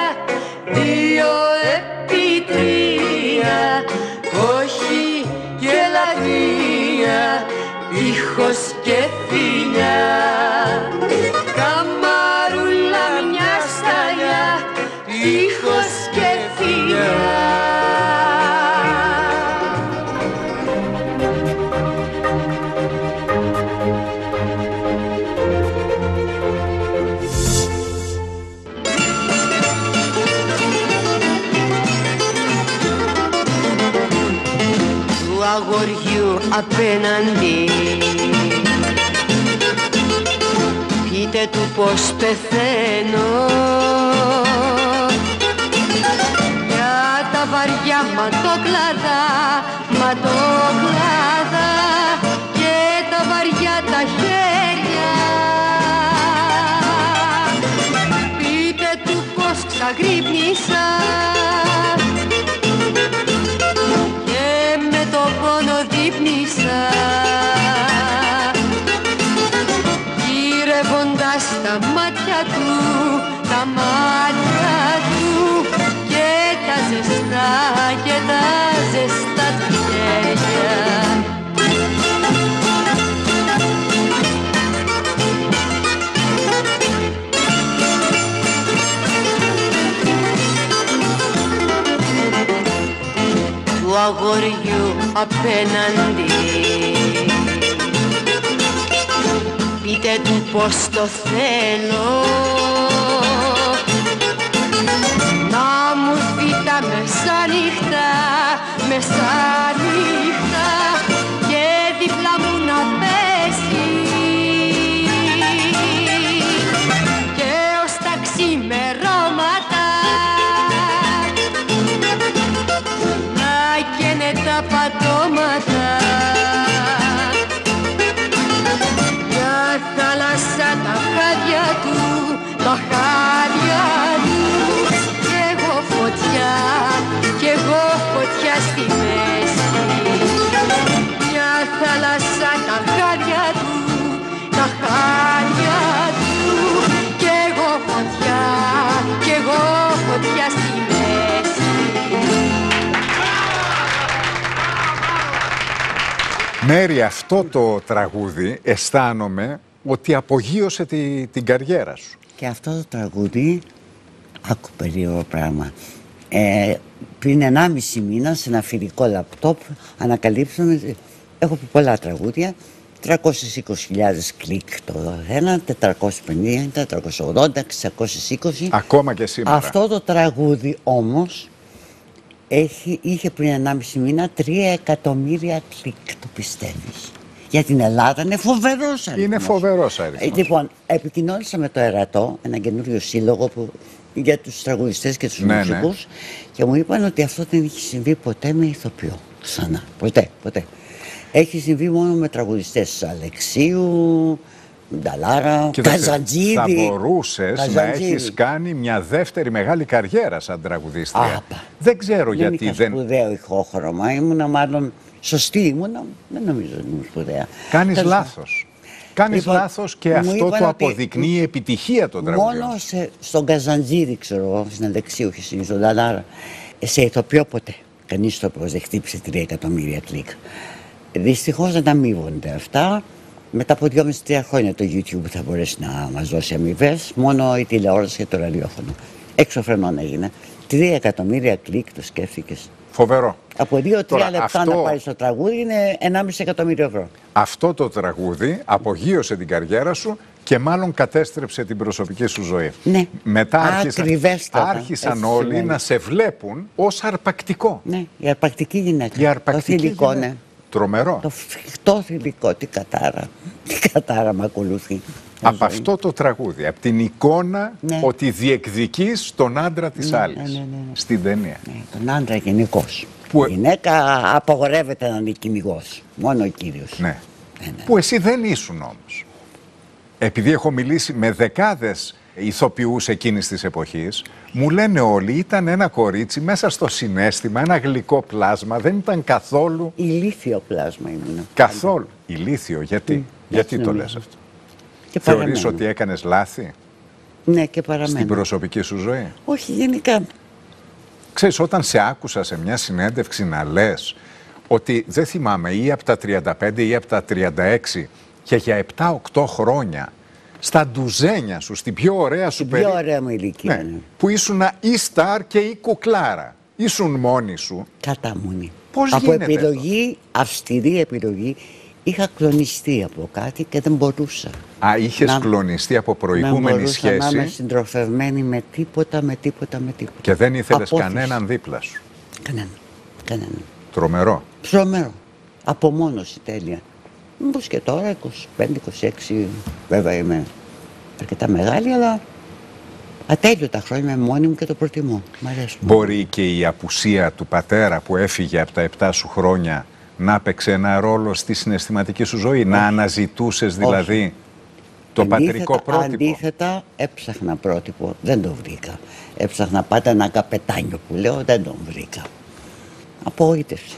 2x3, όχι και λατρεία, τείχος και φιλιά. Καμαρούλα μια σταλιά, τείχος και φιλιά. Αγοριού απέναντι, πείτε του πως πεθαίνω για τα βαριά ματόκλαδα, ματόκλαδα και τα βαριά τα χέρια. Πείτε του πως ξαγρύπνησα πόνο δείπνησα, γυρεύοντας τα μάτια του, τα μάτια του και τα ζεστά και τα ζεστά του χέρια. αγοριού απέναντι. Πείτε του πως το θέλω, να μου δει τα μεσάνυχτα, μεσάνυχτα και δίπλα μου να πέσει και ως τα ξημερώματα να καίνε τα πατώματα. Μια θάλασσα τα χάδια του, τα χάδια του κι εγώ φωτιά, κι εγώ φωτιά στη μέση. Μια θάλασσα τα χάδια του, τα χάδια του κι εγώ φωτιά, κι εγώ φωτιά στη μέση. Μέρη, αυτό το τραγούδι αισθάνομαι ότι απογείωσε την καριέρα σου. Και αυτό το τραγούδι, άκου περίεργο πράγμα, πριν 1,5 μήνα σε ένα φιλικό λαπτόπ ανακαλύψαμε, έχω πει πολλά τραγούδια, 320.000 κλικ το ένα, 450, 480, 620. Ακόμα και σήμερα. Αυτό το τραγούδι όμως είχε πριν 1,5 μήνα 3 εκατομμύρια κλικ, το πιστεύεις? Για την Ελλάδα είναι φοβερός αριθμός. Είναι φοβερός αριθμός. Λοιπόν, επικοινώνησα με το Ερατό, ένα καινούριο σύλλογο για τους τραγουδιστές και τους μουσικούς, και μου είπαν ότι αυτό δεν έχει συμβεί ποτέ με ηθοποιό. Ξανά. Ποτέ. Έχει συμβεί μόνο με τραγουδιστές Αλεξίου, Νταλάρα, Καζαντζίδη. Θα μπορούσες να έχεις κάνει μια δεύτερη μεγάλη καριέρα σαν τραγουδίστρια. Δεν ξέρω γιατί δεν... είχα σπουδαίο ηχόχρωμα, ήμουνα μάλλον σωστή, δεν νομίζω ότι ήμουν σπουδαία. Κάνεις λάθος. Κάνεις λάθος και αυτό το αποδεικνύει η επιτυχία των τραγουδιών. Μόνο στον Καζαντζίδη, ξέρω εγώ, στην Αλεξίου και στον Νταλάρα. Σε ηθοποιό ποτέ. Κανείς ηθοποιός δεν χτύπησε 3 εκατομμύρια κλικ. Δυστυχώς δεν αμείβονται αυτά. Μετά από 2,5-3 χρόνια το YouTube θα μπορέσει να μας δώσει αμοιβές. Μόνο η τηλεόραση και το ραδιόφωνο. Έξω φρενών έγινε. 3 εκατομμύρια κλικ, το σκέφτηκες? Φοβερό. Από 2-3 λεπτά να πάρεις το τραγούδι είναι 1,5 εκατομμύριο ευρώ. Αυτό το τραγούδι απογείωσε την καριέρα σου και μάλλον κατέστρεψε την προσωπική σου ζωή. Ναι. Μετά άρχισαν όλοι να σε βλέπουν ως αρπακτικό. Ναι, η αρπακτική γυναίκα. Το θηλυκό, ναι. Τρομερό. Το φρικτό θηλυκό, τι κατάρα με ακολουθεί. Από αυτό το τραγούδι, από την εικόνα ότι διεκδικείς τον άντρα της άλλης στην ταινία. Ναι, τον άντρα γενικώς. Η γυναίκα απαγορεύεται να είναι κυνηγός. Μόνο ο κύριος. Ναι. Που εσύ δεν ήσουν όμως. Επειδή έχω μιλήσει με δεκάδες ηθοποιούς εκείνης της εποχής, μου λένε όλοι ήταν ένα κορίτσι μέσα στο συναίσθημα, ένα γλυκό πλάσμα, δεν ήταν καθόλου... Ηλίθιο πλάσμα ήμουν. Καθόλου. Ηλίθιο, γιατί? Γιατί το λες αυτό? Θεωρείς ότι έκανες λάθη? Ναι, και παραμένω. Στην προσωπική σου ζωή? Όχι, γενικά. Ξέρεις, όταν σε άκουσα σε μια συνέντευξη να λες ότι δεν θυμάμαι ή από τα 35 ή από τα 36 και για 7-8 χρόνια στα ντουζένια σου, στην πιο ωραία σου περίοδο. Πιο ωραία μου ηλικία. Ναι, που ήσουν ή στάρ και ή κουκλάρα. Ήσουν μόνη σου. Καταμονή. Πώς από γίνεται επιλογή, αυστηρή επιλογή, είχα κλονιστεί από κάτι και δεν μπορούσα. Είχες κλονιστεί από προηγούμενη σχέση. Να είμαι συντροφευμένη με τίποτα. Και δεν ήθελες κανέναν δίπλα σου. Κανέναν. Τρομερό. Απομόνωση τέλεια. Μήπως και τώρα, 25-26, βέβαια είμαι αρκετά μεγάλη, αλλά ατέλειωτα χρόνια είμαι μόνη μου και το προτιμώ. Μ' αρέσει. Μπορεί και η απουσία του πατέρα που έφυγε από τα 7 σου χρόνια να παίξε ένα ρόλο στη συναισθηματική σου ζωή, να αναζητούσες δηλαδή το πατρικό πρότυπο? Αντίθετα, έψαχνα πρότυπο, δεν το βρήκα. Έψαχνα πάντα ένα καπετάνιο που λέω, δεν τον βρήκα. Απογοήτευση.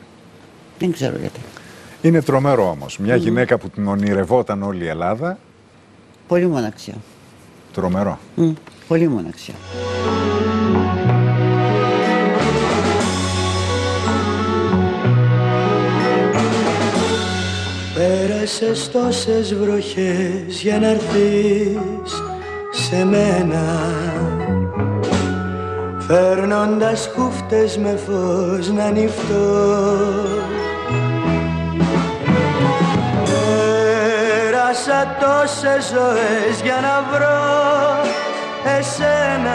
Δεν ξέρω γιατί. Είναι τρομερό όμως. Μια γυναίκα που την ονειρευόταν όλη η Ελλάδα. Πολύ μοναξιά. Τρομερό. Πολύ μοναξιά. Πέρασες τόσες βροχές για να έρθεις σε μένα. φέρνοντας κούφτες με φως να ανοιχτώ. Πέρασα τόσες ζωές για να βρω εσένα,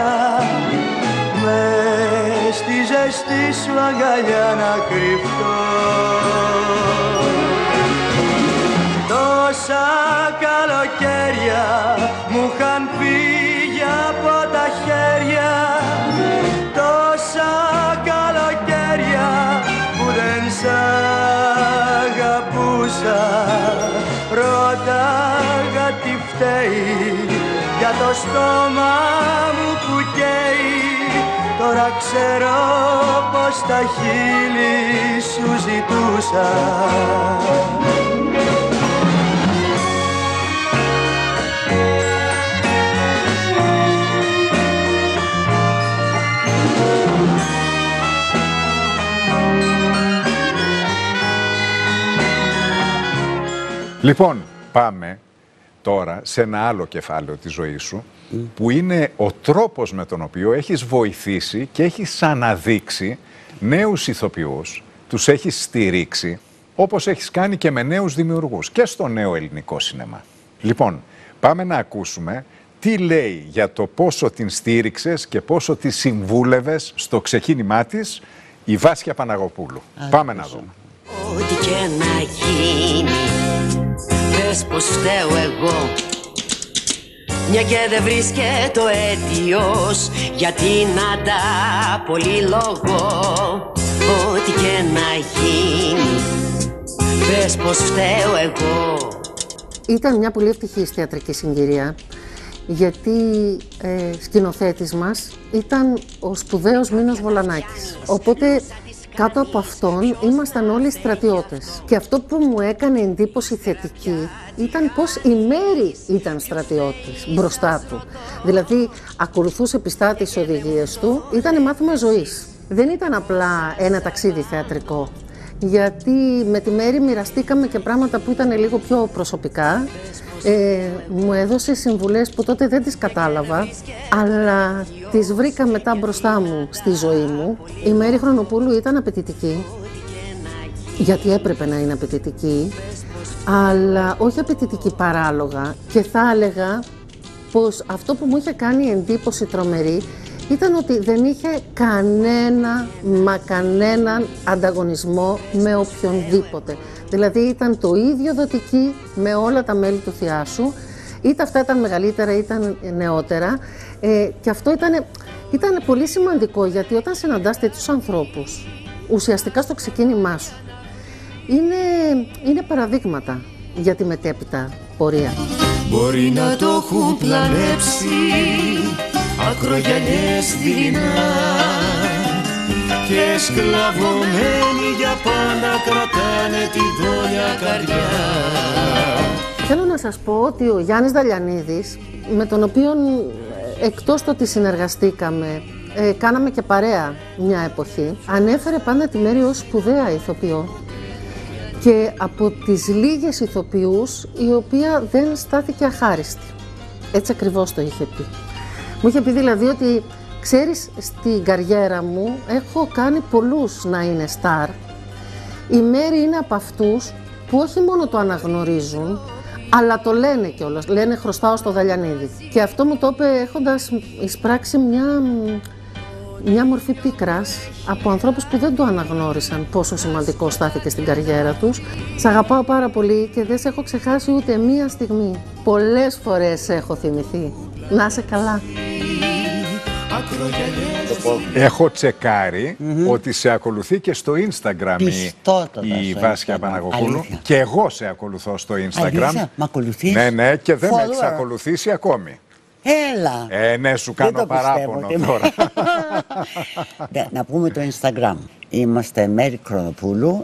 μες στη ζεστή σου αγκαλιά να κρυφτώ. Τόσα καλοκαίρια μου είχαν φύγει από τα χέρια, τόσα καλοκαίρια που δεν σ' αγαπούσα. Ρώταγα τι φταίει για το στόμα μου που καίει. Τώρα ξέρω πως τα χείλη σου ζητούσα. Λοιπόν, πάμε τώρα σε ένα άλλο κεφάλαιο της ζωής σου, που είναι ο τρόπος με τον οποίο έχεις βοηθήσει και έχεις αναδείξει νέους ηθοποιούς, τους έχεις στηρίξει, όπως έχεις κάνει και με νέους δημιουργούς και στο νέο ελληνικό σινεμά. Λοιπόν, πάμε να ακούσουμε τι λέει για το πόσο την στήριξες και πόσο τη συμβούλευες στο ξεκίνημά της η Βάσια Παναγοπούλου. Πάμε να δούμε. Ό,τι και να γίνει, πες πως φταίω εγώ, μια και δεν βρίσκεται ο αίτιος, γιατί να τα πολυλογώ. Ό,τι και να γίνει, πες πως φταίω εγώ. Ήταν μια πολύ ευτυχής θεατρική συγκυρία, γιατί σκηνοθέτης μας ήταν ο σπουδαίος Μίνος Βολανάκης. Οπότε κάτω από αυτόν ήμασταν όλοι στρατιώτες. Και αυτό που μου έκανε εντύπωση θετική ήταν πως η Μαίρη ήταν στρατιώτης μπροστά του. Δηλαδή ακολουθούσε πιστά τις οδηγίες του, ήταν μάθημα ζωής. Δεν ήταν απλά ένα ταξίδι θεατρικό. Γιατί με τη Μαίρη μοιραστήκαμε και πράγματα που ήταν λίγο πιο προσωπικά. Μου έδωσε συμβουλές που τότε δεν τις κατάλαβα, αλλά τις βρήκα μετά μπροστά μου στη ζωή μου. Η Μαίρη Χρονοπούλου ήταν απαιτητική, γιατί έπρεπε να είναι απαιτητική, αλλά όχι απαιτητική παράλογα, και θα έλεγα πως αυτό που μου είχε κάνει εντύπωση τρομερή ήταν ότι δεν είχε κανέναν ανταγωνισμό με οποιονδήποτε. Δηλαδή ήταν το ίδιο δοτική με όλα τα μέλη του θειάσου, είτε αυτά ήταν μεγαλύτερα είτε ήταν νεότερα, και αυτό ήταν πολύ σημαντικό, γιατί όταν συναντάς τέτοιους ανθρώπους ουσιαστικά στο ξεκίνημά σου είναι παραδείγματα για τη μετέπειτα πορεία. Μπορεί να το έχουν πλανέψει ακρογιαλιές δειλινά και σκλαβωμένοι για πάντα κρατάνε τη δόλια καρδιά. Θέλω να σας πω ότι ο Γιάννης Δαλιανίδης, με τον οποίο εκτός το ότι συνεργαστήκαμε, κάναμε και παρέα μια εποχή, ανέφερε πάντα τη Μαίρη ως σπουδαία ηθοποιό και από τις λίγες ηθοποιούς η οποία δεν στάθηκε αχάριστη. Έτσι ακριβώς το είχε πει. Μου είχε πει δηλαδή ότι, ξέρεις, στην καριέρα μου έχω κάνει πολλούς να είναι στάρ. Η Μαίρη είναι από αυτούς που όχι μόνο το αναγνωρίζουν, αλλά το λένε κιόλας. Λένε χρωστάω στο Δαλιανίδη. Και αυτό μου το είπε έχοντας εισπράξει μια μορφή πίκρας από ανθρώπους που δεν το αναγνώρισαν πόσο σημαντικό στάθηκε στην καριέρα τους. Σ' αγαπάω πάρα πολύ και δεν σε έχω ξεχάσει ούτε μία στιγμή. Πολλές φορές έχω θυμηθεί. Να είσαι καλά. Έχω τσεκάρει ότι σε ακολουθεί και στο Instagram η Βάσια Παναγοπούλου. Και εγώ σε ακολουθώ στο Instagram. Αλήθεια, μ' ακολουθείς? Ναι, και δεν με έχεις ακολουθήσει ακόμη. Έλα! Ναι, σου κάνω παράπονο τώρα. Να πούμε το Instagram. Είμαστε Μαίρη Χρονοπούλου,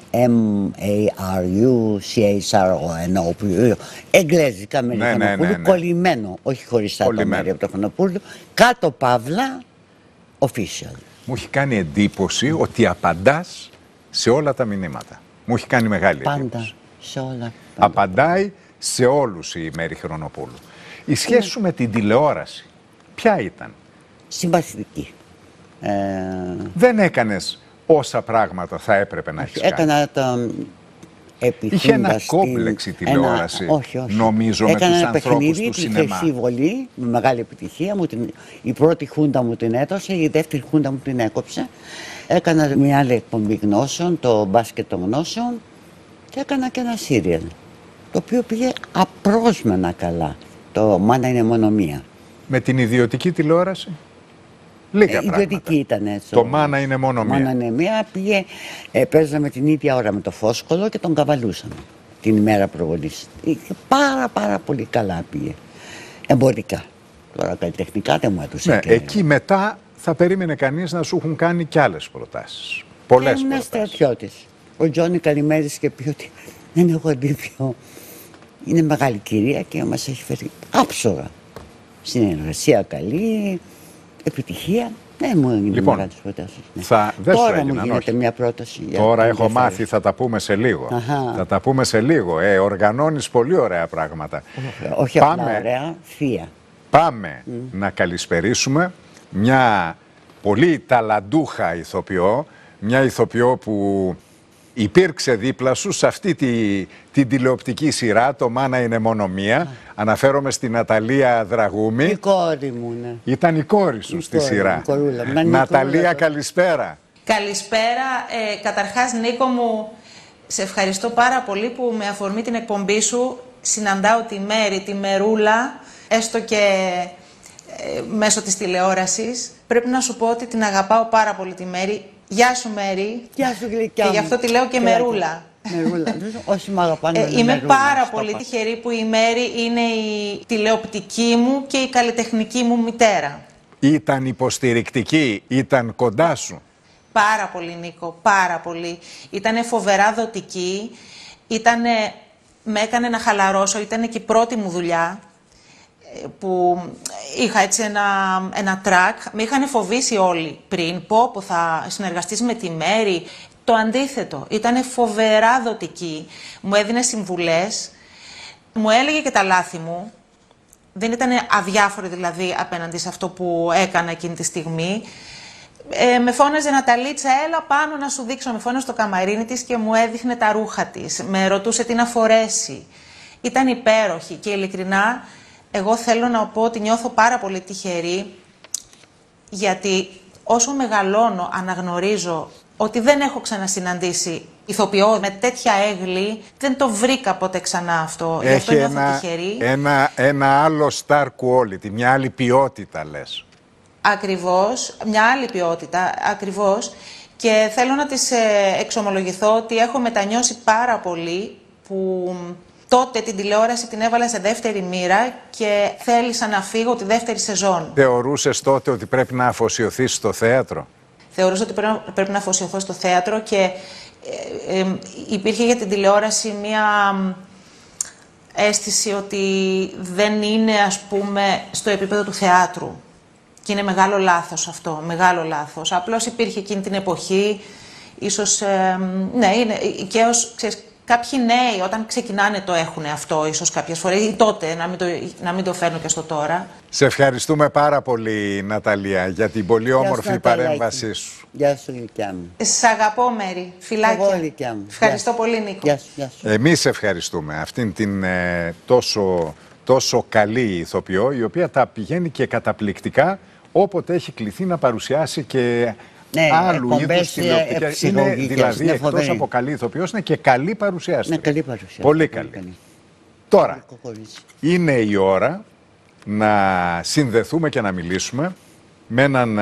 M-A-R-U-C-H-R-O Ενώπιο. Εγγλέζικα Μαίρη Χρονοπούλου, κολλημένο, όχι χωριστά το Μαίρη από το Χρονοπούλου. Κάτω παύλα, official. Μου έχει κάνει εντύπωση ότι απαντάς σε όλα τα μηνύματα. Μου έχει κάνει μεγάλη εντύπωση. Πάντα, σε όλα. Απαντάει σε όλους η Μαίρη Χρονοπούλου. Η σχέση σου με την τηλεόραση, ποια ήταν? Συμπαθητική. Δεν έκανες όσα πράγματα θα έπρεπε να έχεις κάνει. Έκανα το... Είχε ένα κόμπλεξ η τηλεόραση, νομίζω, με τους ανθρώπους του σινεμά. Έκανα Χρυσή Βολή, με μεγάλη επιτυχία. Η πρώτη χούντα μου την έδωσε, η δεύτερη χούντα μου την έκοψε. Έκανα μια άλλη εκπομπή γνώσεων, το μπάσκετ των γνώσεων, και έκανα και ένα σύριαλ, το οποίο πήγε απρόσμενα καλά. Το «Μάνα είναι μόνο μία». Με την ιδιωτική τηλεόραση. Λίγα πράγματα. Ιδιωτική ήταν έτσι. Το «Μάνα είναι μόνο μία». «Μάνα είναι μία» πήγε, παίζαμε την ίδια ώρα με το Φόσκολο και τον καβαλούσαμε την ημέρα προβολής. Πάρα πολύ καλά πήγε. Εμπορικά. Τώρα καλλιτεχνικά δεν μου έδωσε. Ναι, εκεί μετά θα περίμενε κανείς να σου έχουν κάνει κι άλλες προτάσεις. Πολλές προτάσεις. Ήμουν στρατιώτης. Ο Τζόνι Καλημέρης και πει ότι δεν έχω αντίπιο. Είναι μεγάλη κυρία και μας έχει φέρει άψογα. Συνεργασία καλή, επιτυχία. Δεν μου έγινε μεγάλες προτάσεις. Ναι. Τώρα μου γίνεται μια πρόταση. Τώρα έχω μάθει, θα τα πούμε σε λίγο. Θα τα πούμε σε λίγο. Οργανώνεις πολύ ωραία πράγματα. Όχι απλά ωραία, θεία. Πάμε να καλησπερίσουμε μια πολύ ταλαντούχα ηθοποιό, μια ηθοποιό που υπήρξε δίπλα σου σε αυτή την τηλεοπτική σειρά, το «Μάνα είναι μόνο μία». Αναφέρομαι στην Ναταλία Δραγούμη. Η κόρη μου, ναι. Ήταν η κόρη σου στη σειρά. Ναταλία, καλησπέρα. Καλησπέρα. Καταρχάς, Νίκο μου, σε ευχαριστώ πάρα πολύ που με αφορμή την εκπομπή σου συναντάω τη Μαίρη, τη Μερούλα, έστω και μέσω της τηλεόρασης. Πρέπει να σου πω ότι την αγαπάω πάρα πολύ τη Μαίρη. Γεια σου, Μαίρη. Γεια σου, γλυκιά μου. Και γι' αυτό τη λέω και Μερούλα. Μερούλα. Όσοι μ' αγαπάνε, είμαι πάρα πολύ τυχερή που η Μαίρη είναι η τηλεοπτική μου και η καλλιτεχνική μου μητέρα. Ήταν υποστηρικτική, ήταν κοντά σου. Πάρα πολύ, Νίκο, πάρα πολύ. Ήτανε φοβερά δοτική, με έκανε να χαλαρώσω, ήταν και η πρώτη μου δουλειά που είχα έτσι ένα τρακ. Με είχαν φοβήσει όλοι πριν, πω θα συνεργαστείς με τη Μαίρη. Το αντίθετο, ήτανε φοβερά δοτική, μου έδινε συμβουλές, μου έλεγε και τα λάθη μου. Δεν ήταν αδιάφορη δηλαδή απέναντι σε αυτό που έκανα εκείνη τη στιγμή. Με φώναζε «Ναταλίτσα, έλα πάνω να σου δείξω». Με φώναζε στο καμαρίνι της και μου έδειχνε τα ρούχα της. Με ρωτούσε τι να φορέσει. Ήταν υπέροχη και ειλικρινά εγώ θέλω να πω ότι νιώθω πάρα πολύ τυχερή, γιατί όσο μεγαλώνω αναγνωρίζω ότι δεν έχω ξανασυναντήσει ηθοποιό με τέτοια έγλη. Δεν το βρήκα ποτέ ξανά αυτό. Γι' αυτό νιώθω τυχερή. Ένα άλλο star quality, μια άλλη ποιότητα λες. Ακριβώς, μια άλλη ποιότητα, ακριβώς. Και θέλω να της εξομολογηθώ ότι έχω μετανιώσει πάρα πολύ που τότε την τηλεόραση την έβαλα σε δεύτερη μοίρα και θέλησα να φύγω τη δεύτερη σεζόν. Θεωρούσες τότε ότι πρέπει να αφοσιωθείς στο θέατρο? Θεωρούσα ότι πρέπει να αφοσιωθώ στο θέατρο και υπήρχε για την τηλεόραση μία αίσθηση ότι δεν είναι, ας πούμε, στο επίπεδο του θεάτρου. Και είναι μεγάλο λάθος αυτό, μεγάλο λάθος. Απλώς υπήρχε εκείνη την εποχή, ίσως, ναι, είναι και ξέρεις, κάποιοι νέοι όταν ξεκινάνε το έχουν αυτό, ίσως κάποιες φορές, ή τότε, να μην το φέρνω και στο τώρα. Σε ευχαριστούμε πάρα πολύ, Ναταλία, για την πολύ όμορφη παρέμβασή σου. Γεια σου, γλυκιά μου. Σ' αγαπώ, Μαίρη. Φιλάκια. Εγώ, γλυκιά μου. Ευχαριστώ πολύ, Νίκο. Γεια σου, γεια σου. Εμείς ευχαριστούμε αυτήν την τόσο καλή ηθοποιό, η οποία τα πηγαίνει και καταπληκτικά όποτε έχει κληθεί να παρουσιάσει και άλλου είδους τηλεοπτικές. Είναι δηλαδή εκτός από καλή ηθοποιός, είναι και καλή παρουσιάστρια. Ναι, καλή παρουσιάστρια. Πολύ καλή. Τώρα, είναι η ώρα να συνδεθούμε και να μιλήσουμε με έναν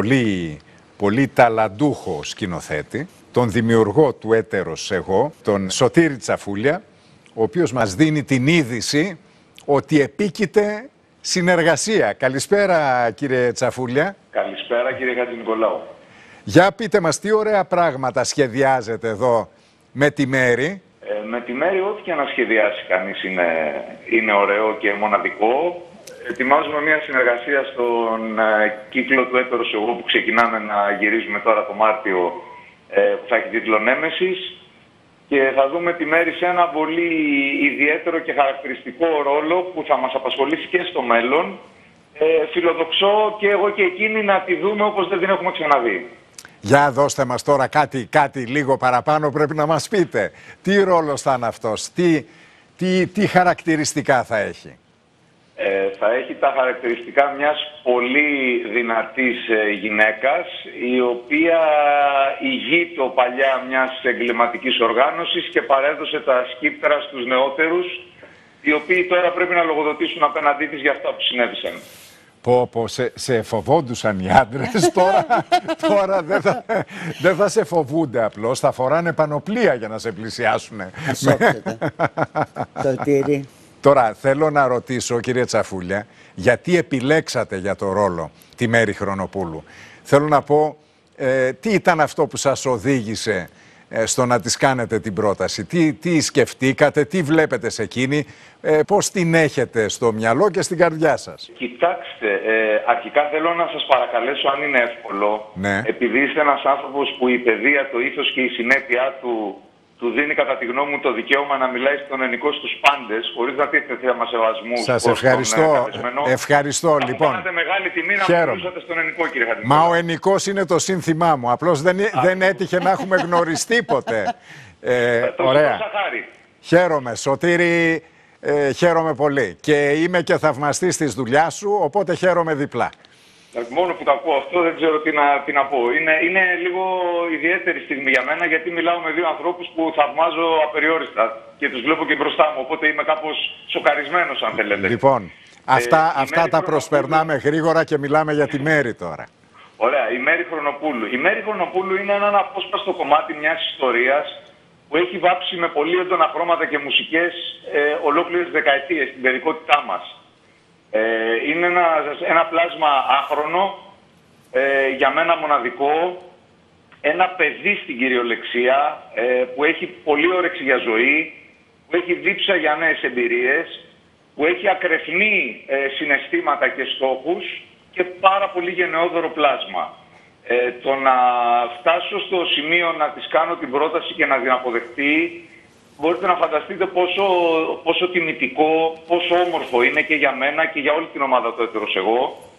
πολύ ταλαντούχο σκηνοθέτη, τον δημιουργό του Έτερος Εγώ, τον Σωτήρη Τσαφούλια, ο οποίος μας δίνει την είδηση ότι επίκειται συνεργασία. Καλησπέρα, κύριε Τσαφούλια. Καλησπέρα, κύριε Χατζηνικολάου. Για πείτε μας, τι ωραία πράγματα σχεδιάζετε εδώ με τη Μαίρη? Με τη Μαίρη, ό,τι και να σχεδιάσει κανείς είναι ωραίο και μοναδικό. Ετοιμάζουμε μια συνεργασία στον κύκλο του Έτερος Εγώ που ξεκινάμε να γυρίζουμε τώρα το Μάρτιο, που θα έχει τίτλο Νέμεσης. Και θα δούμε τη Μαίρη σε ένα πολύ ιδιαίτερο και χαρακτηριστικό ρόλο που θα μας απασχολήσει και στο μέλλον. Φιλοδοξώ και εγώ και εκείνη να τη δούμε όπως δεν την έχουμε ξαναδεί. Για δώστε μας τώρα κάτι λίγο παραπάνω, πρέπει να μας πείτε. Τι ρόλος θα είναι αυτός, τι χαρακτηριστικά θα έχει. Θα έχει τα χαρακτηριστικά μιας πολύ δυνατής γυναίκας, η οποία ηγείτο παλιά μιας εγκληματικής οργάνωσης και παρέδωσε τα σκύπτρα στους νεότερους, οι οποίοι τώρα πρέπει να λογοδοτήσουν απέναντί της για αυτά που συνέβησαν. Σε φοβόντουσαν οι άντρες, τώρα δεν θα σε φοβούνται απλώς, θα φοράνε πανοπλία για να σε πλησιάσουν. Τώρα θέλω να ρωτήσω, κύριε Τσαφούλια, γιατί επιλέξατε για το ρόλο τη Μαίρη Χρονοπούλου. Θέλω να πω, τι ήταν αυτό που σας οδήγησε στο να της κάνετε την πρόταση, τι σκεφτήκατε, τι βλέπετε σε εκείνη, πώς την έχετε στο μυαλό και στην καρδιά σας. Κοιτάξτε, αρχικά θέλω να σας παρακαλέσω, αν είναι εύκολο, ναι, επειδή είστε ένας άνθρωπος που η παιδεία, το ήθος και η συνέπειά του δίνει κατά τη γνώμη μου το δικαίωμα να μιλάει στον ελληνικό στους πάντες, χωρίς να τίθεται θέμα σεβασμού. Σας ευχαριστώ. Ευχαριστώ, λοιπόν. Κάνατε μεγάλη τιμή να μιλούσατε στον ελληνικό, κύριε Χατζηνικολάου. Μα ο ελληνικός είναι το σύνθημά μου. Απλώς δεν έτυχε να έχουμε γνωριστεί ποτέ. Ωραία. Χαίρομαι, Σωτήρη, χαίρομαι πολύ. Και είμαι και θαυμαστής της δουλειάς σου, οπότε χαίρομαι διπλά. Μόνο που το ακούω αυτό δεν ξέρω τι να πω. Είναι λίγο ιδιαίτερη στιγμή για μένα, γιατί μιλάω με δύο ανθρώπους που θαυμάζω απεριόριστα και τους βλέπω και μπροστά μου, οπότε είμαι κάπως σοκαρισμένος, αν θέλετε. Λοιπόν, αυτά τα προσπερνάμε γρήγορα και μιλάμε για τη Μαίρη τώρα. Ωραία, η Μαίρη Χρονοπούλου. Η Μαίρη Χρονοπούλου είναι ένα απόσπαστο κομμάτι μιας ιστορίας που έχει βάψει με πολύ έντονα χρώματα και μουσικές ολόκληρες δεκαετίες στην παιδικότητά μας. Είναι ένα πλάσμα άχρονο, για μένα μοναδικό, ένα παιδί στην κυριολεξία, που έχει πολύ όρεξη για ζωή, που έχει δίψα για νέες εμπειρίες, που έχει ακρεφνή συναισθήματα και στόχους και πάρα πολύ γενναιόδωρο πλάσμα. Το να φτάσω στο σημείο να της κάνω την πρόταση και να την αποδεχτεί, μπορείτε να φανταστείτε πόσο τιμητικό, πόσο όμορφο είναι και για μένα και για όλη την ομάδα του Έτερος Εγώ,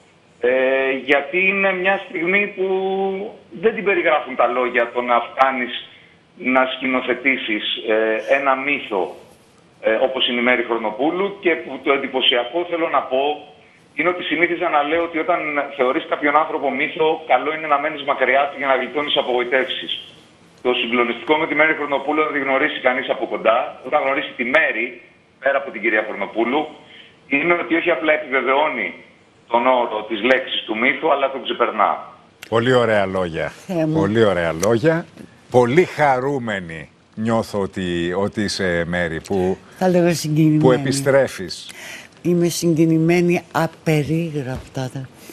γιατί είναι μια στιγμή που δεν την περιγράφουν τα λόγια, το να φτάνεις να σκηνοθετήσεις ένα μύθο όπως είναι η Μαίρη Χρονοπούλου, και που το εντυπωσιακό θέλω να πω είναι ότι συνήθιζα να λέω ότι όταν θεωρείς κάποιον άνθρωπο μύθο, καλό είναι να μένεις μακριά του για να γλιτώνεις απογοητεύσεις. Το συγκλονιστικό με τη Μαίρη Χρονοπούλου, να τη γνωρίσει κανείς από κοντά, όταν γνωρίσει τη Μαίρη, πέρα από την κυρία Χρονοπούλου, είναι ότι όχι απλά επιβεβαιώνει τον όρο της λέξης του μύθου, αλλά τον ξεπερνά. Πολύ ωραία λόγια. Πολύ ωραία λόγια. Πολύ χαρούμενη νιώθω ότι είσαι, Μαίρη, που επιστρέφεις. Είμαι συγκινημένη απερίγραπτα.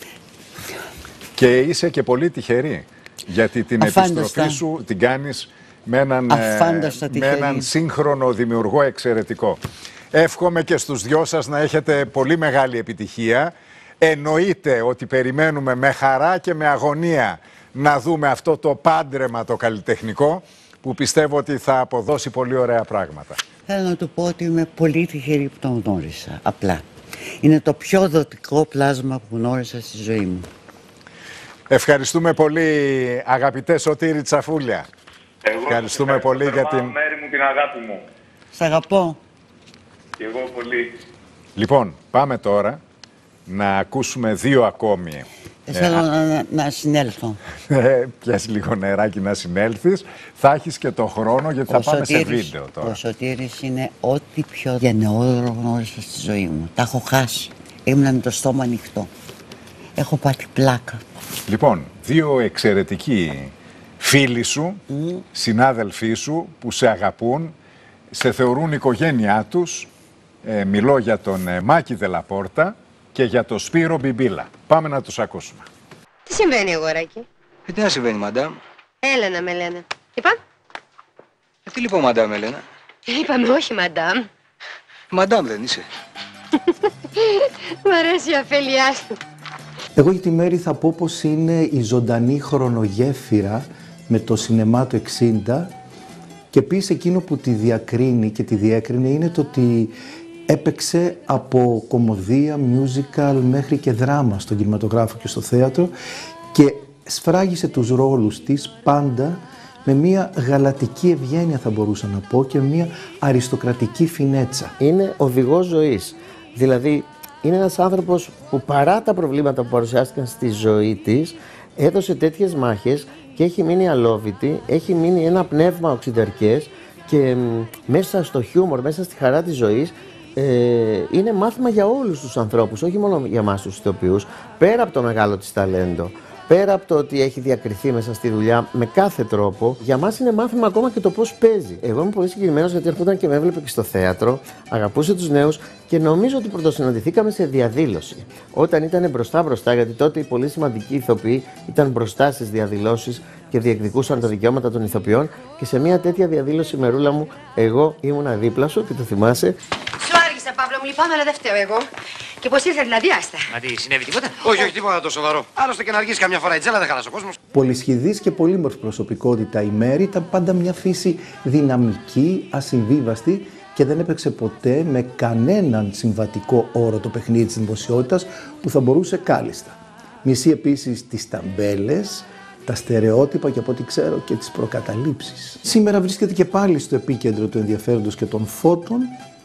Και είσαι και πολύ τυχερή. Γιατί την επιστροφή σου την κάνεις με έναν σύγχρονο δημιουργό εξαιρετικό. Εύχομαι και στους δυο σας να έχετε πολύ μεγάλη επιτυχία. Εννοείται ότι περιμένουμε με χαρά και με αγωνία να δούμε αυτό το πάντρεμα το καλλιτεχνικό, που πιστεύω ότι θα αποδώσει πολύ ωραία πράγματα. Θέλω να του πω ότι είμαι πολύ τυχερή που τον γνώρισα. Απλά. Είναι το πιο δοτικό πλάσμα που γνώρισα στη ζωή μου. Ευχαριστούμε πολύ, αγαπητέ Σωτήρη Τσαφούλια. Ευχαριστούμε πολύ για την... Μαίρη μου, την αγάπη μου. Σ' αγαπώ. Και εγώ πολύ. Λοιπόν, πάμε τώρα να ακούσουμε δύο ακόμη. Θέλω να συνέλθω. Πιάσει λίγο νεράκι να συνέλθεις. Θα έχεις και το χρόνο, γιατί θα πάμε σε βίντεο τώρα. Ο Σωτήρης είναι ό,τι πιο γενναιόδωρο γνώρισα στη ζωή μου. Τα έχω χάσει. Ήμουνα με το στόμα ανοιχτό. Έχω πάθει πλάκα. Λοιπόν, δύο εξαιρετικοί φίλοι σου, συνάδελφοί σου, που σε αγαπούν, σε θεωρούν οικογένειά τους. Μιλώ για τον Μάκη Δελαπόρτα και για τον Σπύρο Μπιμπίλα. Πάμε να τους ακούσουμε. Τι συμβαίνει, αγοράκι? Τι να συμβαίνει, μαντάμ? Έλενα με λένε. Είπα? Τι λοιπόν, μαντάμ, Έλενα? Είπαμε όχι, μαντάμ. Μαντάμ δεν είσαι? Μ' αρέσει η αφέλειά σου. Εγώ για τη Μαίρη θα πω πως είναι η ζωντανή χρονογέφυρα με το σινεμά του 60, και επίσης εκείνο που τη διακρίνει και τη διέκρινε είναι το ότι Έπαιξε από κομμωδία, musical μέχρι και δράμα στον κινηματογράφο και στο θέατρο και σφράγισε τους ρόλους της πάντα με μια γαλατική ευγένεια, θα μπορούσα να πω, και μια αριστοκρατική φινέτσα. Είναι οδηγός ζωής. Δηλαδή είναι ένας άνθρωπος που παρά τα προβλήματα που παρουσιάστηκαν στη ζωή της έδωσε τέτοιες μάχες και έχει μείνει αλόβητη, έχει μείνει ένα πνεύμα οξυδερκές και μέσα στο χιούμορ, μέσα στη χαρά της ζωής είναι μάθημα για όλους τους ανθρώπους, όχι μόνο για εμάς τους ηθοποιούς, πέρα από το μεγάλο της ταλέντο. Πέρα από το ότι έχει διακριθεί μέσα στη δουλειά με κάθε τρόπο, για μας είναι μάθημα ακόμα και το πώς παίζει. Εγώ είμαι πολύ συγκεκριμένος γιατί έρχονταν και με έβλεπε και στο θέατρο, αγαπούσε τους νέους και νομίζω ότι πρωτοσυναντηθήκαμε σε διαδήλωση. Όταν ήταν μπροστά, γιατί τότε οι πολύ σημαντικοί ηθοποιοί ήταν μπροστά στις διαδηλώσεις και διεκδικούσαν τα δικαιώματα των ηθοποιών και σε μια τέτοια διαδήλωση, Μερούλα μου, εγώ ήμουνα δίπλα σου και το θυμάσαι. Σου άργησα, Παύλο μου, λυπάμαι, αλλά δεν φταίω εγώ. Και πως ήρθα δηλαδή, άστα. Μα τι, συνέβη τίποτα? Όχι, τίποτα το σοβαρό. Άλλωστε και να αργήσει καμιά φορά η τζέλα δεν χαλάσει ο κόσμος. Πολυσχηδής και πολύμορφη προσωπικότητα η Μαίρη, ήταν πάντα μια φύση δυναμική, ασυμβίβαστη και δεν έπαιξε ποτέ με κανέναν συμβατικό όρο το παιχνίδι της δημοσιότητας που θα μπορούσε κάλλιστα. Μισεί επίσης τις ταμπέλες, τα στερεότυπα και από ό,τι ξέρω και τις προκαταλήψεις. Σήμερα βρίσκεται και πάλι στο επίκεντρο του ενδιαφέροντος και των φώτων,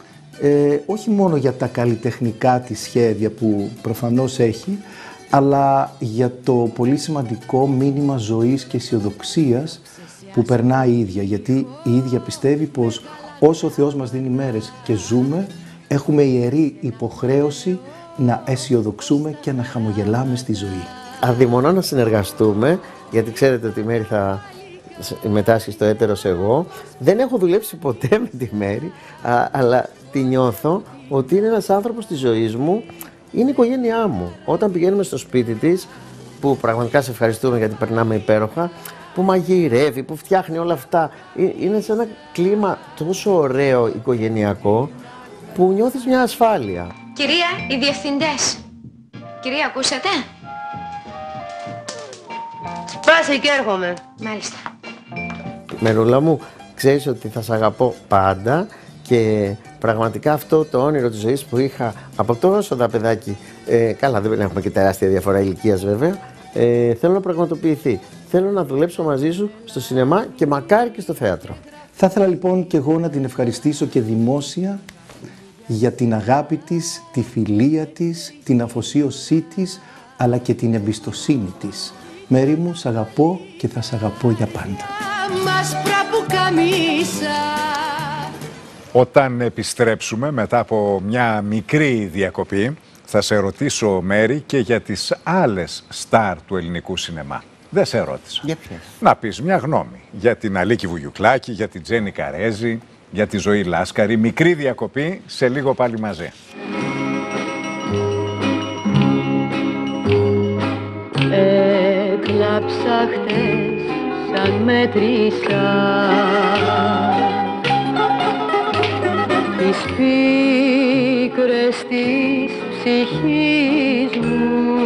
όχι μόνο για τα καλλιτεχνικά της σχέδια που προφανώς έχει, αλλά για το πολύ σημαντικό μήνυμα ζωής και αισιοδοξίας που περνάει η ίδια. Γιατί η ίδια πιστεύει πως όσο ο Θεός μας δίνει μέρες και ζούμε, έχουμε ιερή υποχρέωση να αισιοδοξούμε και να χαμογελάμε στη ζωή. Αδειμονώ να συνεργαστούμε, γιατί ξέρετε ότι η Μαίρη θα μετάσχει στο έτερος εγώ. Δεν έχω δουλέψει ποτέ με τη Μαίρη, αλλά τη νιώθω ότι είναι ένας άνθρωπος της ζωής μου, είναι η οικογένειά μου. Όταν πηγαίνουμε στο σπίτι της, που πραγματικά σε ευχαριστούμε γιατί περνάμε υπέροχα, που μαγειρεύει, που φτιάχνει όλα αυτά, είναι σε ένα κλίμα τόσο ωραίο οικογενειακό, που νιώθεις μια ασφάλεια. Κυρία, οι διευθυντές. Κυρία, ακούσατε? Σπάσε και έρχομαι. Μάλιστα. Μερούλα μου, ξέρεις ότι θα σ' αγαπώ πάντα και πραγματικά αυτό το όνειρο της ζωής που είχα από τόσο τα παιδάκι, καλά δεν έχουμε και τεράστια διαφορά ηλικίας βέβαια, θέλω να πραγματοποιηθεί. Θέλω να δουλέψω μαζί σου στο σινεμά και μακάρι και στο θέατρο. Θα ήθελα λοιπόν και εγώ να την ευχαριστήσω και δημόσια για την αγάπη της, τη φιλία της, την αφοσίωσή της, αλλά και την εμπιστοσύνη της. Μέρη μου, σ' αγαπώ και θα σ' αγαπώ για πάντα. Όταν επιστρέψουμε μετά από μια μικρή διακοπή, θα σε ρωτήσω, Μαίρη, και για τις άλλες στάρ του ελληνικού σινεμά. Δεν σε ρώτησα. Για ποιες? Να πεις μια γνώμη για την Αλίκη Βουγιουκλάκη, για την Τζέννη Καρέζη, για τη Ζωή Λάσκαρη. Μικρή διακοπή, σε λίγο πάλι μαζί. Έκλαψα χτες σαν μέτρησα τις πίκρες της ψυχής μου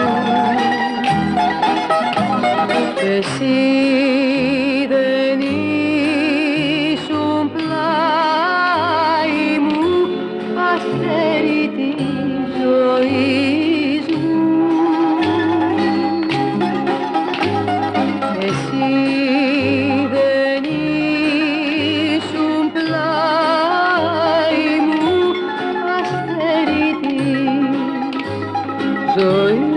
και εσύ δεν ήσουν πλάι μου, αστέρι της ζωής μου. Εσύ δεν ήσουν πλάι μου, αστέρι της ζωής μου.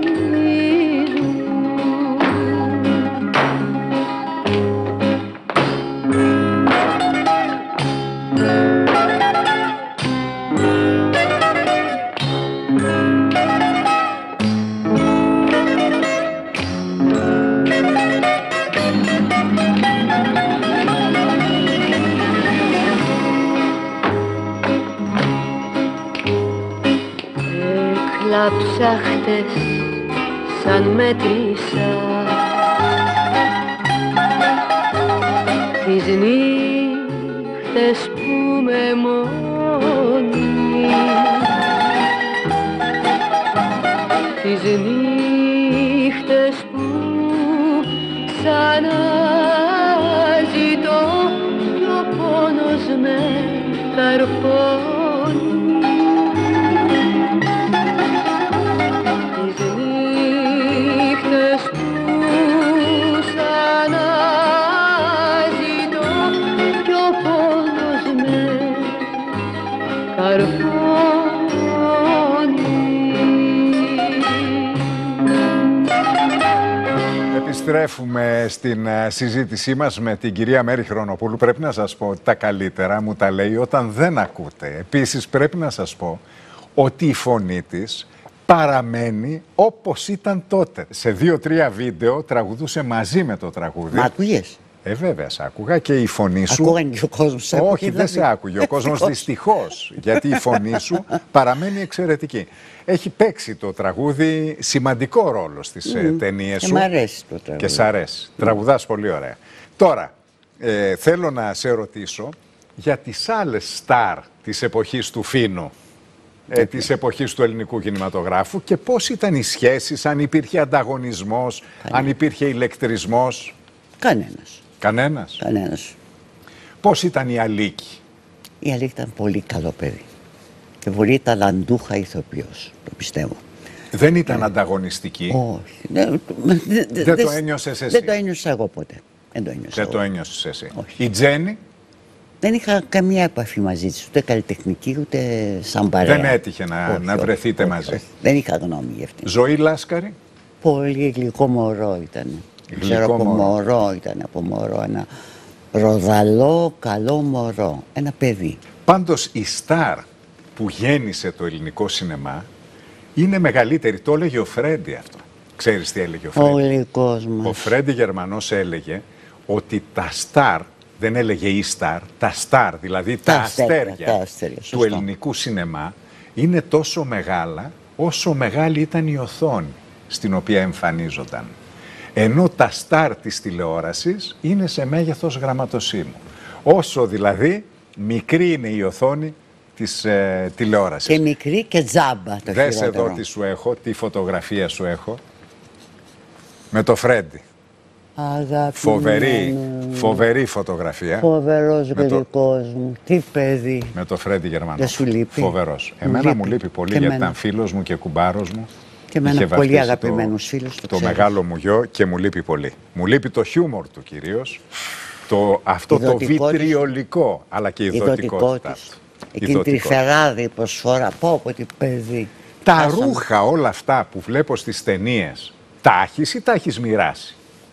Έκλαψα χτες σαν μέτρησα τις νύχτες που με μόνη, τις νύχτες που ξαναζητώ κι ο πόνος με καρφώνει. Επιστρέφουμε στην συζήτησή μας με την κυρία Μαίρη Χρονοπούλου. Πρέπει να σας πω ότι τα καλύτερα μου τα λέει όταν δεν ακούτε. Επίσης πρέπει να σας πω ότι η φωνή της παραμένει όπως ήταν τότε. Σε 2-3 βίντεο τραγουδούσε μαζί με το τραγούδι. Μα ακούγες? Βέβαια, σε άκουγα και η φωνή σου. Ακούγαν και ο κόσμος. Όχι, δεν σε άκουγε ο κόσμος δυστυχώς. Γιατί η φωνή σου παραμένει εξαιρετική. Έχει παίξει το τραγούδι σημαντικό ρόλο στις ταινίες σου. Και μ' αρέσει το τραγούδι. Και σ' αρέσει. Τραγουδάς πολύ ωραία. Τώρα, θέλω να σε ρωτήσω για τις άλλες στάρ της εποχής του Φίνου. Της εποχής του ελληνικού κινηματογράφου και πώς ήταν οι σχέσεις, αν υπήρχε ανταγωνισμός, αν υπήρχε ηλεκτρισμός. Κανένας. Κανένας. Κανένας. Πώς ήταν η Αλίκη? Η Αλίκη ήταν πολύ καλό παιδί και πολύ ταλαντούχα ηθοποιός, το πιστεύω. Δεν ήταν ανταγωνιστική? Όχι. Δεν το ένιωσες εσύ? Δεν το ένιωσα εγώ ποτέ. Δεν το ένιωσες εσύ. Όχι. Η Τζέννη? Δεν είχα καμία επαφή μαζί της, ούτε καλλιτεχνική, ούτε σαν παρέα. Δεν έτυχε να βρεθείτε μαζί? Όχι. Δεν είχα γνώμη γι' αυτή. Ζωή Λάσκαρη? Πολύ γλυκό μωρό ήταν. Ξέρω από μωρό ήταν, από μωρό, ένα ροδαλό, καλό μωρό, ένα παιδί. Πάντως η στάρ που γέννησε το ελληνικό σινεμά είναι μεγαλύτερη. Το έλεγε ο Φρέντι αυτό. Ξέρεις τι έλεγε ο Φρέντι? Όλοι κόσμος. Ο Φρέντι Γερμανός έλεγε ότι τα στάρ, δεν έλεγε η στάρ, τα στάρ, δηλαδή τα αστέρια του ελληνικού σινεμά είναι τόσο μεγάλα όσο μεγάλη ήταν η οθόνη στην οποία εμφανίζονταν. Ενώ τα στάρ της τηλεόρασης είναι σε μέγεθος γραμματοσύμου. Όσο δηλαδή μικρή είναι η οθόνη της τηλεόρασης. Και μικρή και τζάμπα το Δες χειρότερο. εδώ τι σου έχω, τι φωτογραφία σου έχω. Με το Φρέντι. Φοβερή φωτογραφία. Φοβερός γλυκός μου. Τι παιδί. Με το Φρέντι Γερμανό. Δεν σου λείπει? Φοβερός. Εμένα μου λείπει πολύ γιατί ήταν φίλος μου και κουμπάρος μου. Και εμένα πολύ αγαπημένους φίλους. Το μεγάλο μου γιο και μου λείπει πολύ. Μου λείπει το χιούμορ του κυρίως. Αυτό το βιτριολικό, αλλά και η ειδωτικότητα. Εκείνη τρυφεράδη προσφορά. Πω τι παιδί. Τα ρούχα όλα αυτά που βλέπω στις ταινίες, τα έχεις ή τα έχεις μοιράσει?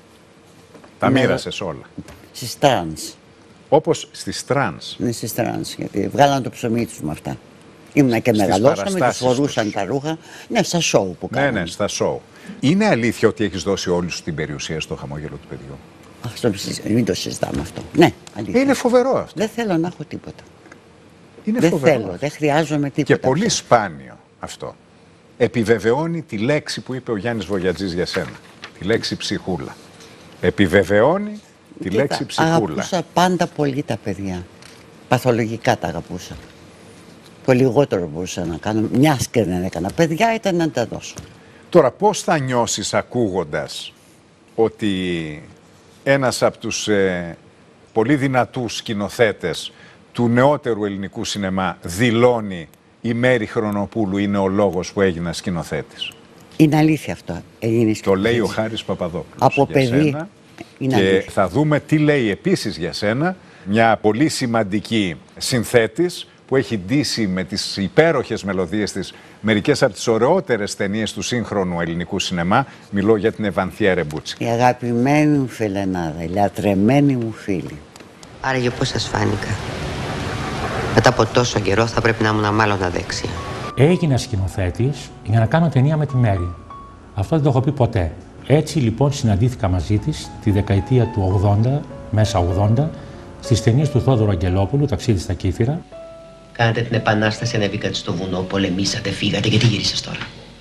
Τα μοίρασες όλα? Στις τρανς. Όπως στις τρανς? Ναι, στις τρανς, γιατί βγάλαν το ψωμί τους με αυτά. Ήμουνα και μεγαλώσαμε, τους φορούσαν τα ρούχα. Ναι, στα σοου που κάνανε. Ναι, στα σοου. Είναι αλήθεια ότι έχεις δώσει όλη σου την περιουσία στο χαμόγελο του παιδιού? Μην το συζητάμε αυτό. Ναι, αλήθεια. Είναι φοβερό αυτό. Δεν θέλω να έχω τίποτα. Είναι φοβερό. Θέλω, δεν χρειάζομαι τίποτα. Και πολύ σπάνιο αυτό. Επιβεβαιώνει τη λέξη που είπε ο Γιάννης Βογιατζής για σένα. Τη λέξη ψυχούλα. Επιβεβαιώνει τη λέξη ψυχούλα. Αγαπούσα πάντα πολύ τα παιδιά. Παθολογικά τα αγαπούσα. Το λιγότερο μπορούσα να κάνω. Μιας και δεν έκανα παιδιά ήταν να τα δώσω. Τώρα πώς θα νιώσεις ακούγοντας ότι ένας από τους πολύ δυνατούς σκηνοθέτες του νεότερου ελληνικού σινεμά δηλώνει η Μαίρη Χρονοπούλου είναι ο λόγος που έγινα σκηνοθέτης? Είναι αλήθεια αυτό. Το λέει ο Χάρης Παπαδόπουλος. Από παιδί. Και θα δούμε τι λέει επίσης για σένα μια πολύ σημαντική συνθέτης που έχει ντύσει με τις υπέροχες μελωδίες της μερικές από τις ωραιότερες ταινίες του σύγχρονου ελληνικού σινεμά. Μιλώ για την Ευανθία Ρεμπούτση. Η αγαπημένη μου φιλενάδα, η λατρεμένη μου φίλη. Άραγε πώς σας φάνηκα? Μετά από τόσο καιρό θα πρέπει να ήμουν μάλλον αδέξια. Έγινα σκηνοθέτης για να κάνω ταινία με τη Μαίρη. Αυτό δεν το έχω πει ποτέ. Έτσι λοιπόν συναντήθηκα μαζί της τη δεκαετία του 80, μέσα 80, στις ταινίες του Θόδωρου Αγγελόπουλου, Ταξίδι στα Κύθυρα. Κάνατε την επανάσταση, ανεβήκατε στο βουνό, πολεμήσατε, φύγατε και τι γύρισες τώρα?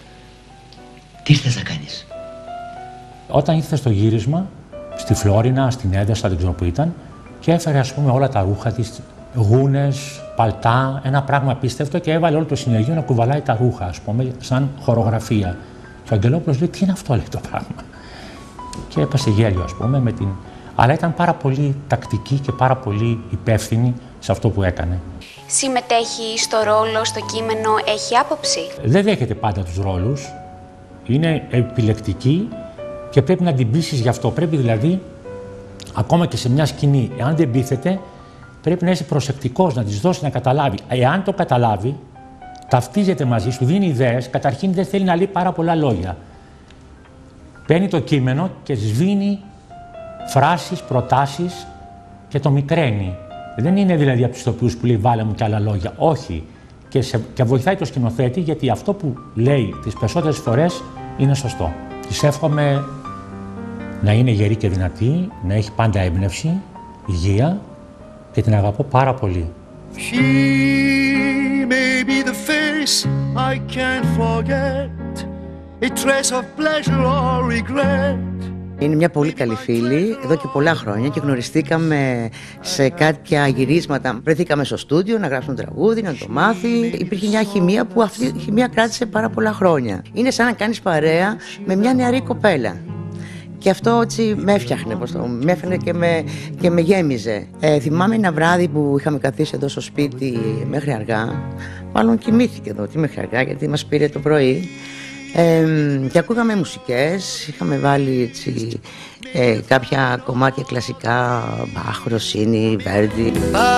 Τι ήρθες να κάνεις? Όταν ήρθε στο γύρισμα, στη Φλόρινα, στην Έδεσα, δεν ξέρω που ήταν, και έφερε ας πούμε όλα τα ρούχα της, γούνες, παλτά, ένα πράγμα απίστευτο και έβαλε όλο το συνεργείο να κουβαλάει τα ρούχα, ας πούμε, σαν χορογραφία. Και ο Αγγελόπουλος λέει, τι είναι αυτό, λέει το πράγμα. Και έπασε γέλιο, ας πούμε, με την... Αλλά ήταν πάρα πολύ τακτική και πάρα πολύ υπεύθυνη σε αυτό που έκανε. Συμμετέχει στο ρόλο, στο κείμενο, έχει άποψη? Δεν δέχεται πάντα τους ρόλους, είναι επιλεκτική και πρέπει να την πείσεις γι' αυτό. Πρέπει δηλαδή, ακόμα και σε μια σκηνή, εάν δεν πείθεται, πρέπει να είσαι προσεκτικός, να της δώσει να καταλάβει. Εάν το καταλάβει, ταυτίζεται μαζί σου, δίνει ιδέες, καταρχήν δεν θέλει να λέει πάρα πολλά λόγια. παίρνει το κείμενο και σβήνει φράσεις, προτάσεις και το μικραίνει. Δεν είναι δηλαδή από τους ηθοποιούς που λέει βάλε μου και άλλα λόγια. Όχι. Και βοηθάει το σκηνοθέτη, γιατί αυτό που λέει τις περισσότερες φορές είναι σωστό. Της εύχομαι να είναι γερή και δυνατή, να έχει πάντα έμπνευση, υγεία και την αγαπώ πάρα πολύ. She may be the face I can't forget, a trace of pleasure or regret. Είναι μια πολύ καλή φίλη εδώ και πολλά χρόνια και γνωριστήκαμε σε κάποια γυρίσματα. Βρεθήκαμε στο στούντιο να γράψουμε τραγούδι, να το μάθει. Υπήρχε μια χημεία που αυτή η χημεία κράτησε πάρα πολλά χρόνια. Είναι σαν να κάνεις παρέα με μια νεαρή κοπέλα. Και αυτό έτσι με έφτιαχνε, με έφερνε και με γέμιζε. Θυμάμαι ένα βράδυ που είχαμε καθίσει εδώ στο σπίτι μέχρι αργά. Μάλλον κοιμήθηκε εδώ, τι μέχρι αργά, γιατί μας πήρε το πρωί. Και ακούγαμε μουσικές, είχαμε βάλει έτσι, κάποια κομμάτια κλασικά, Μπαχ, Ροσίνι, Βέρντι.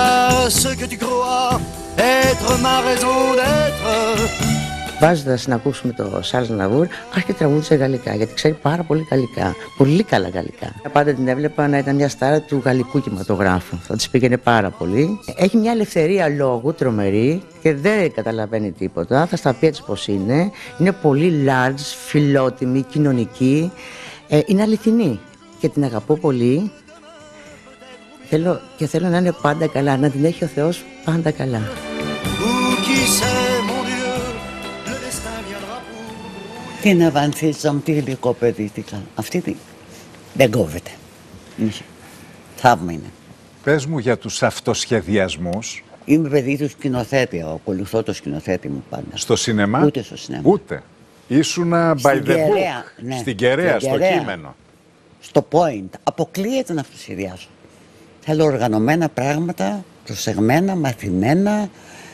Βάζοντας να ακούσουμε το Σάρλς Ναβούρ, άρχισε τραγούδισε γαλλικά, γιατί ξέρει πάρα πολύ γαλλικά, πολύ καλά γαλλικά. Πάντα την έβλεπα να ήταν μια στάρα του γαλλικού κινηματογράφου, θα της πήγαινε πάρα πολύ. Έχει μια ελευθερία λόγου τρομερή και δεν καταλαβαίνει τίποτα, θα στα πει έτσι πως είναι. Είναι πολύ large, φιλότιμη, κοινωνική, είναι αληθινή και την αγαπώ πολύ. Θέλω να είναι πάντα καλά, να την έχει ο Θεός πάντα καλά. Τι να βανθίζομαι, τι γλυκό παιδί, τι κάνω. Αυτή δεν κόβεται. Θαύμα είναι. Πες μου για τους αυτοσχεδιασμούς. Είμαι παιδί του σκηνοθέτη, ακολουθώ το σκηνοθέτη μου πάντα. Στο σινεμά. Ούτε στο σινεμά. Ούτε. Ήσουνα by the book. Ναι. Στην κεραία, στο κείμενο. Στο point. Αποκλείεται να αυτοσχεδιάσω. Θέλω οργανωμένα πράγματα, προσεγμένα, μαθημένα,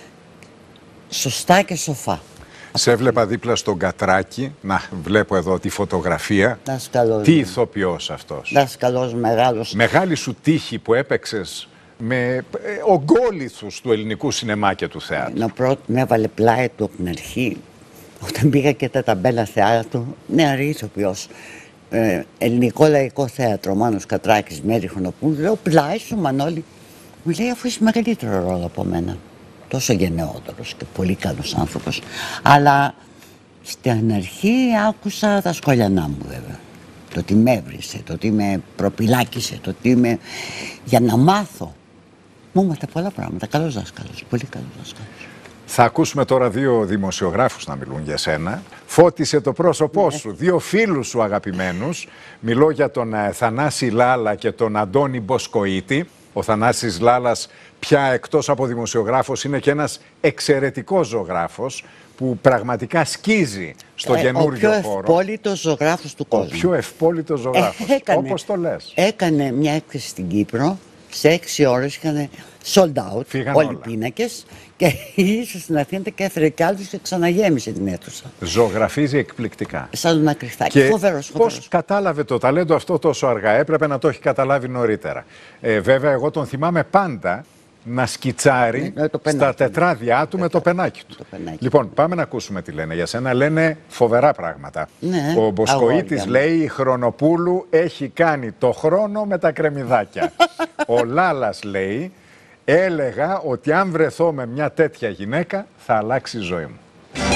σωστά και σοφά. Σε έβλεπα δίπλα στον Κατράκη, να βλέπω εδώ τη φωτογραφία. Δάσκαλος. Τι ηθοποιός αυτός. Δάσκαλος μεγάλος. Μεγάλη σου τύχη που έπαιξες με ογκόληθους του ελληνικού σινεμά και του θεάτρου. Με έβαλε πλάι του από την αρχή. Όταν πήγα και τα ταμπέλα θεάτρου, νεαρή ηθοποιός. Ελληνικό λαϊκό θέατρο, Μάνος Κατράκης, Μαίρη Χρονοπούλου. Λέω πλάι σου Μανώλη. Μου λέει αφού είσαι μεγαλύτερο ρόλο από μένα. Τόσο γενναιόδωρος και πολύ καλός άνθρωπος. Αλλά στην αρχή άκουσα τα σκολιανά μου βέβαια. Το τι με έβρισε, το τι με προπυλάκησε, το τι με... Για να μάθω. Μου έμαθε πολλά πράγματα. Καλός δάσκαλος, πολύ καλός δάσκαλος. Θα ακούσουμε τώρα δύο δημοσιογράφους να μιλούν για σένα. Φώτισε το πρόσωπό σου, δύο φίλους σου αγαπημένους. Μιλώ για τον Θανάση Λάλα και τον Αντώνη Μποσκοίτη. Ο Θανάσης Λάλας πια εκτός από δημοσιογράφος είναι και ένας εξαιρετικός ζωγράφος που πραγματικά σκίζει στο καινούριο χώρο. Ο πιο ευπόλυτος ζωγράφος του κόσμου. Ο πιο ευπόλυτος ζωγράφος, όπως το λες. Έκανε μια έκθεση στην Κύπρο, σε 6 ώρες είχαν sold out, φύγαν όλοι όλα. Πίνακες και ήρθε στην Αθήνα και έφερε κι άλλους και ξαναγέμισε την αίθουσα. Ζωγραφίζει εκπληκτικά. Σαν τον Ακριθάκη. Φοβερός. Πώς κατάλαβε το ταλέντο αυτό τόσο αργά, έπρεπε να το έχει καταλάβει νωρίτερα. Βέβαια, εγώ τον θυμάμαι πάντα να σκιτσάρει στα τετράδια του με το πενάκι του. Λοιπόν, πάμε να ακούσουμε τι λένε για σένα. Λένε φοβερά πράγματα. Ναι, ο Μποσκοίτης λέει η Χρονοπούλου έχει κάνει το χρόνο με τα κρεμμυδάκια. Ο Λάλας λέει έλεγα ότι αν βρεθώ με μια τέτοια γυναίκα θα αλλάξει η ζωή μου.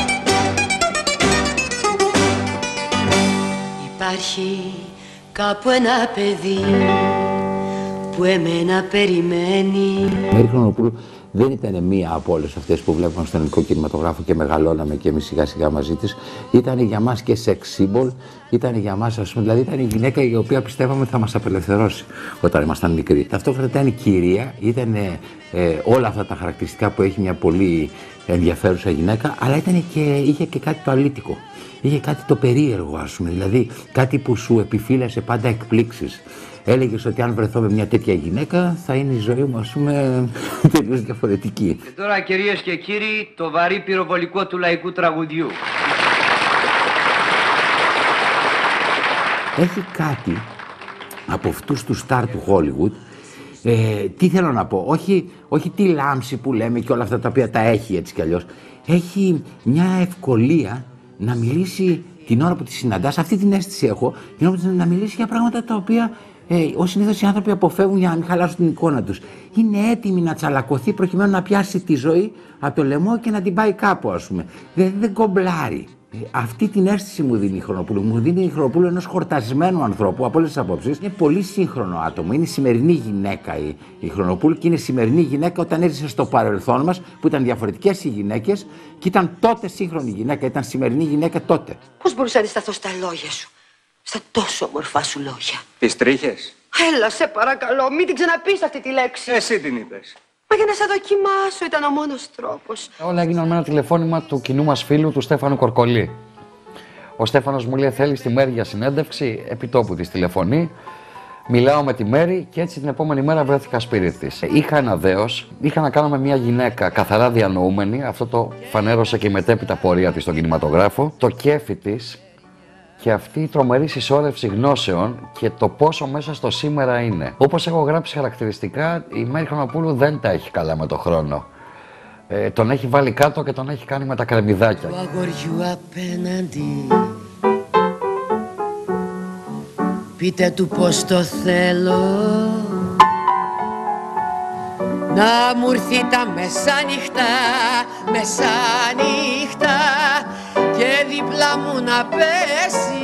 Υπάρχει κάπου ένα παιδί που εμένα περιμένει. Μαίρη Χρονοπούλου δεν ήταν μία από όλες αυτές που βλέπουμε στον ελληνικό κινηματογράφο και μεγαλώναμε και εμείς σιγά σιγά μαζί της. Ήταν για μας και sex symbol, ήταν για μας, ας πούμε, δηλαδή ήταν η γυναίκα η οποία πιστεύαμε ότι θα μας απελευθερώσει όταν ήμασταν μικροί. Ταυτόχρονα ήταν η κυρία, ήταν όλα αυτά τα χαρακτηριστικά που έχει μια πολύ ενδιαφέρουσα γυναίκα, αλλά είχε και κάτι το αλήτικο. Είχε κάτι το περίεργο, ας πούμε, δηλαδή κάτι που σου επιφύλασε πάντα εκπλήξεις. Έλεγες ότι αν βρεθώ με μια τέτοια γυναίκα θα είναι η ζωή μου, ας πούμε, τελείως διαφορετική. Και τώρα, κυρίες και κύριοι, το βαρύ πυροβολικό του λαϊκού τραγουδιού. Έχει κάτι από αυτούς του στάρ του Hollywood. Τι θέλω να πω, όχι τη λάμψη που λέμε και όλα αυτά τα οποία τα έχει έτσι κι αλλιώς. Έχει μια ευκολία να μιλήσει την ώρα που τη συναντάς, αυτή την αίσθηση έχω, την ώρα που να μιλήσει για πράγματα τα οποία ως συνήθως οι άνθρωποι αποφεύγουν για να μην χαλάσουν την εικόνα τους. Είναι έτοιμη να τσαλακωθεί προκειμένου να πιάσει τη ζωή από το λαιμό και να την πάει κάπου, ας πούμε. Δεν κομπλάρει. Αυτή την αίσθηση μου δίνει η Χρονοπούλου. Μου δίνει η Χρονοπούλου ενός χορτασμένου ανθρώπου από όλες τις απόψεις. Είναι πολύ σύγχρονο άτομο. Είναι σημερινή γυναίκα η Χρονοπούλου και είναι σημερινή γυναίκα όταν έζησε στο παρελθόν μας που ήταν διαφορετικές οι γυναίκες και ήταν τότε σύγχρονη γυναίκα, ήταν σημερινή γυναίκα τότε. Πώς μπορούσα να αντισταθώ στα λόγια σου, στα τόσο όμορφά σου λόγια. Τις τρίχες. Έλα, σε παρακαλώ, μην την ξαναπείς αυτή τη λέξη. Εσύ την είπες. Μα για να σε δοκιμάσω ήταν ο μόνος τρόπος. Όλα έγιναν με ένα τηλεφώνημα του κοινού μας φίλου του Στέφανου Κορκολή. Ο Στέφανος μου λέει: θέλει τη Μαίρη για συνέντευξη, επί τόπου της τηλεφωνεί. Μιλάω με τη Μαίρη και έτσι την επόμενη μέρα βρέθηκα σπίτι της. Είχα ένα δέος, είχα να κάνω με μια γυναίκα καθαρά διανοούμενη, αυτό το φανέρωσε και η μετέπειτα πορεία της στον κινηματογράφο, το κέφι της και αυτή η τρομερή συσσόρευση γνώσεων και το πόσο μέσα στο σήμερα είναι. Όπως έχω γράψει χαρακτηριστικά, η Μαίρη Χρονοπούλου δεν τα έχει καλά με το χρόνο. Τον έχει βάλει κάτω και τον έχει κάνει με τα κρεμμυδάκια. Του αγοριού απέναντι, πείτε του πως το θέλω, να μου έρθει τα μεσάνυχτα, μεσάνυχτα και δίπλα μου να πέσει.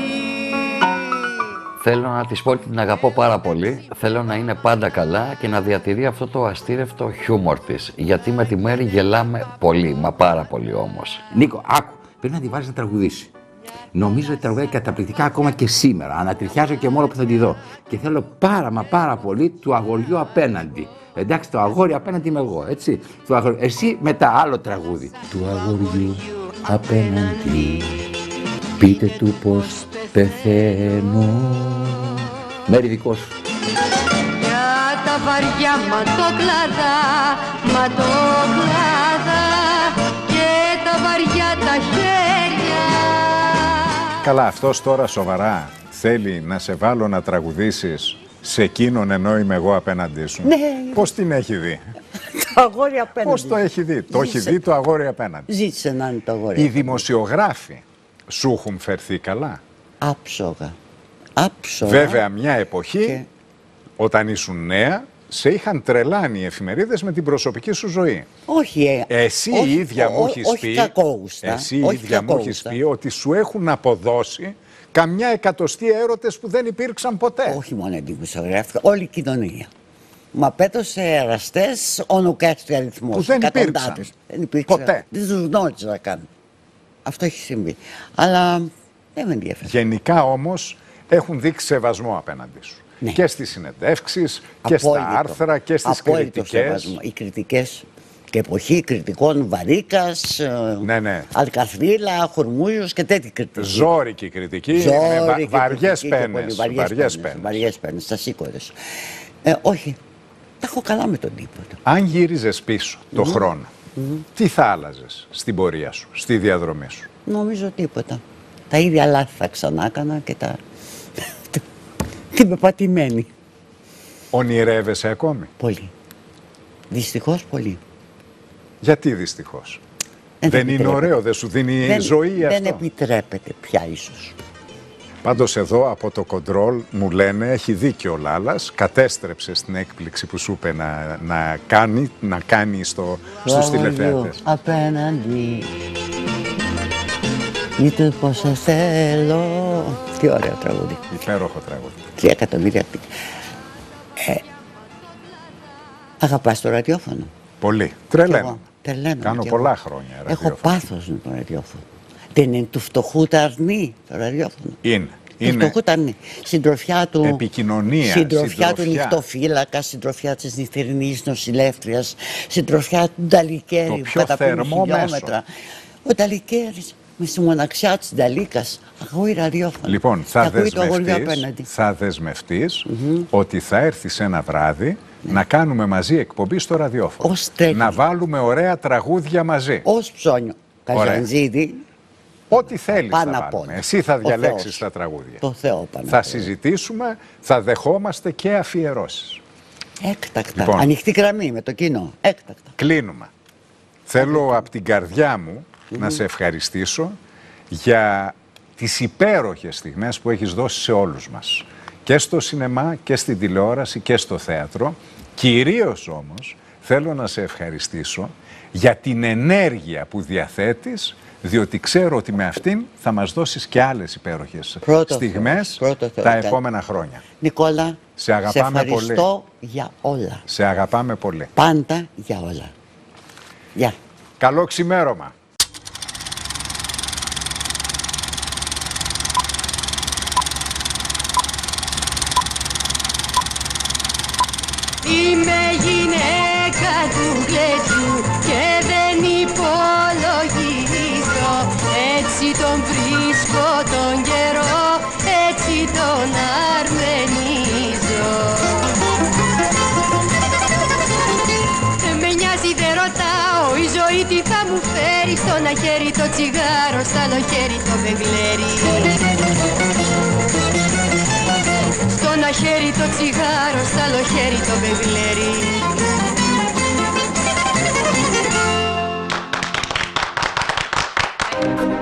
Θέλω να της πω ότι την αγαπώ πάρα πολύ, θέλω να είναι πάντα καλά και να διατηρεί αυτό το αστήρευτο χιούμορ της. Γιατί με τη Μαίρη γελάμε πολύ, μα πάρα πολύ όμως. Νίκο, άκου, πρέπει να τη βάζεις να τραγουδήσει. Νομίζω ότι τραγουδάει καταπληκτικά ακόμα και σήμερα. Ανατριχιάζω και μόνο που θα τη δω. Και θέλω πάρα πολύ του αγοριού απέναντι. Εντάξει, το αγόρι απέναντι είμαι εγώ, έτσι. Εσύ μετά άλλο τραγούδι. Του αγοριού απέναντι, πείτε του πως πεθαίνω. Μέρη, δικό σου. Για τα βαριά ματόκλαδα, ματόκλαδα και τα βαριά τα χέρια. Καλά, αυτός τώρα σοβαρά θέλει να σε βάλω να τραγουδήσεις σε εκείνον ενώ είμαι εγώ απέναντί σου. Ναι. Πώς την έχει δει? Το αγόρι απέναντι. Πώς το έχει δει? Το έχει δει το αγόρι απέναντι. Ζήτησε να είναι το αγόρι. Οι δημοσιογράφοι σου έχουν φερθεί καλά? Άψογα. Άψογα. Βέβαια μια εποχή, όταν ήσουν νέα, σε είχαν τρελάνει οι εφημερίδες με την προσωπική σου ζωή. Όχι, εσύ η ίδια μου έχεις πει, εσύ η ίδια μου έχεις πει ότι σου έχουν αποδώσει καμιά εκατοστή έρωτες που δεν υπήρξαν ποτέ. Όχι μόνο οι δημοσιογράφοι, όλη η κοινωνία. Μα πέτωσε εραστές ονουκάστη αριθμός. Που δεν υπήρξαν. Δεν υπήρξαν. Ποτέ. Δεν τους γνώριζα καν. Αυτό έχει συμβεί. Αλλά δεν με ενδιαφέρει. Γενικά όμως έχουν δείξει σεβασμό απέναντι σου. Ναι. Και στις συνεντεύξεις και στα άρθρα και στις κριτικές. Οι κριτικές και εποχή κριτικών Βαρίκας, Αλκαθρίλα, Χουρμούζος και τέτοιοι κριτικοί. Ζώρικη κριτική, με βαριές πένες. Βαριές πένες, τα σήκωρες. Όχι, τα έχω καλά με τον τίποτα. Αν γύριζες πίσω το χρόνο, τι θα άλλαζες στην πορεία σου, στη διαδρομή σου? Νομίζω τίποτα. Τα ίδια λάθη θα ξανά έκανα και τα... την πεπατημένη. Ονειρεύεσαι ακόμη? Πολύ. Δυστυχώς πολύ. Γιατί δυστυχώς? Δεν είναι ωραίο, δεν σου δίνει ζωή αυτό? Δεν επιτρέπεται πια ίσως. Πάντως εδώ από το κοντρόλ μου λένε, έχει δίκιο ο Λάλας, κατέστρεψε στην έκπληξη που σου είπε να κάνει στους τηλεθεατές. Απέναντι, είτε πως σε θέλω. Τι ωραίο τραγούδι. Υπέροχο τραγούδι. 3 εκατομμύρια πίτα. Αγαπάς το ραδιόφωνο? Πολύ. Τρελαίνω. Κάνω πολλά χρόνια ραδιόφωνο. Έχω πάθος με το ραδιόφωνο. Δεν είναι του φτωχού τα αρνή το ραδιόφωνο? Είναι. Του φτωχού τα αρνή. Συντροφιά του. Επικοινωνία. Συντροφιά του νυχτοφύλακα, συντροφιά της νυχτερινής νοσηλεύτριας, συντροφιά του Νταλικέρη που καταπίνει χιλιόμετρα. Ο Νταλικέρης με στη μοναξιά της Νταλίκας ακούει ραδιόφωνο. Λοιπόν, θα δεσμευτείς ότι θα έρθεις ένα βράδυ να κάνουμε μαζί εκπομπή στο ραδιόφωνο. Να βάλουμε ωραία τραγούδια μαζί. Ως ψώνιο. Καζαντζίδι. Ό,τι θέλεις θα βάλουμε. Εσύ θα διαλέξεις τα τραγούδια. Το Θεό πάνω. Θα συζητήσουμε, θα δεχόμαστε και αφιερώσεις. Έκτακτα. Λοιπόν, ανοιχτή γραμμή με το κοινό. Έκτακτα. Κλείνουμε. Θέλω από την καρδιά μου να σε ευχαριστήσω για τις υπέροχες στιγμές που έχεις δώσει σε όλους μας. Και στο σινεμά και στην τηλεόραση και στο θέατρο. Κυρίως όμως θέλω να σε ευχαριστήσω για την ενέργεια που διαθέτεις, διότι ξέρω ότι με αυτήν θα μας δώσεις και άλλες υπέροχες στιγμές τα επόμενα χρόνια. Νικόλα, σε αγαπάμε πολύ. Σε ευχαριστώ για όλα. Σε αγαπάμε πολύ. Πάντα για όλα. Γεια. Καλό ξημέρωμα. Είμαι γυναίκα του γλέτσου και δεν υπολογίζω. Έτσι τον βρίσκω τον καιρό, έτσι τον αρμενίζω. Με νοιάζει δεν ρωτάω, η ζωή τι θα μου φέρει. Στο ένα χέρι το τσιγάρο, στο άλλο χέρι το μπεγλέρι. Στο ένα χέρι το τσιγάρο, στο άλλο χέρι το μπεγλέρι.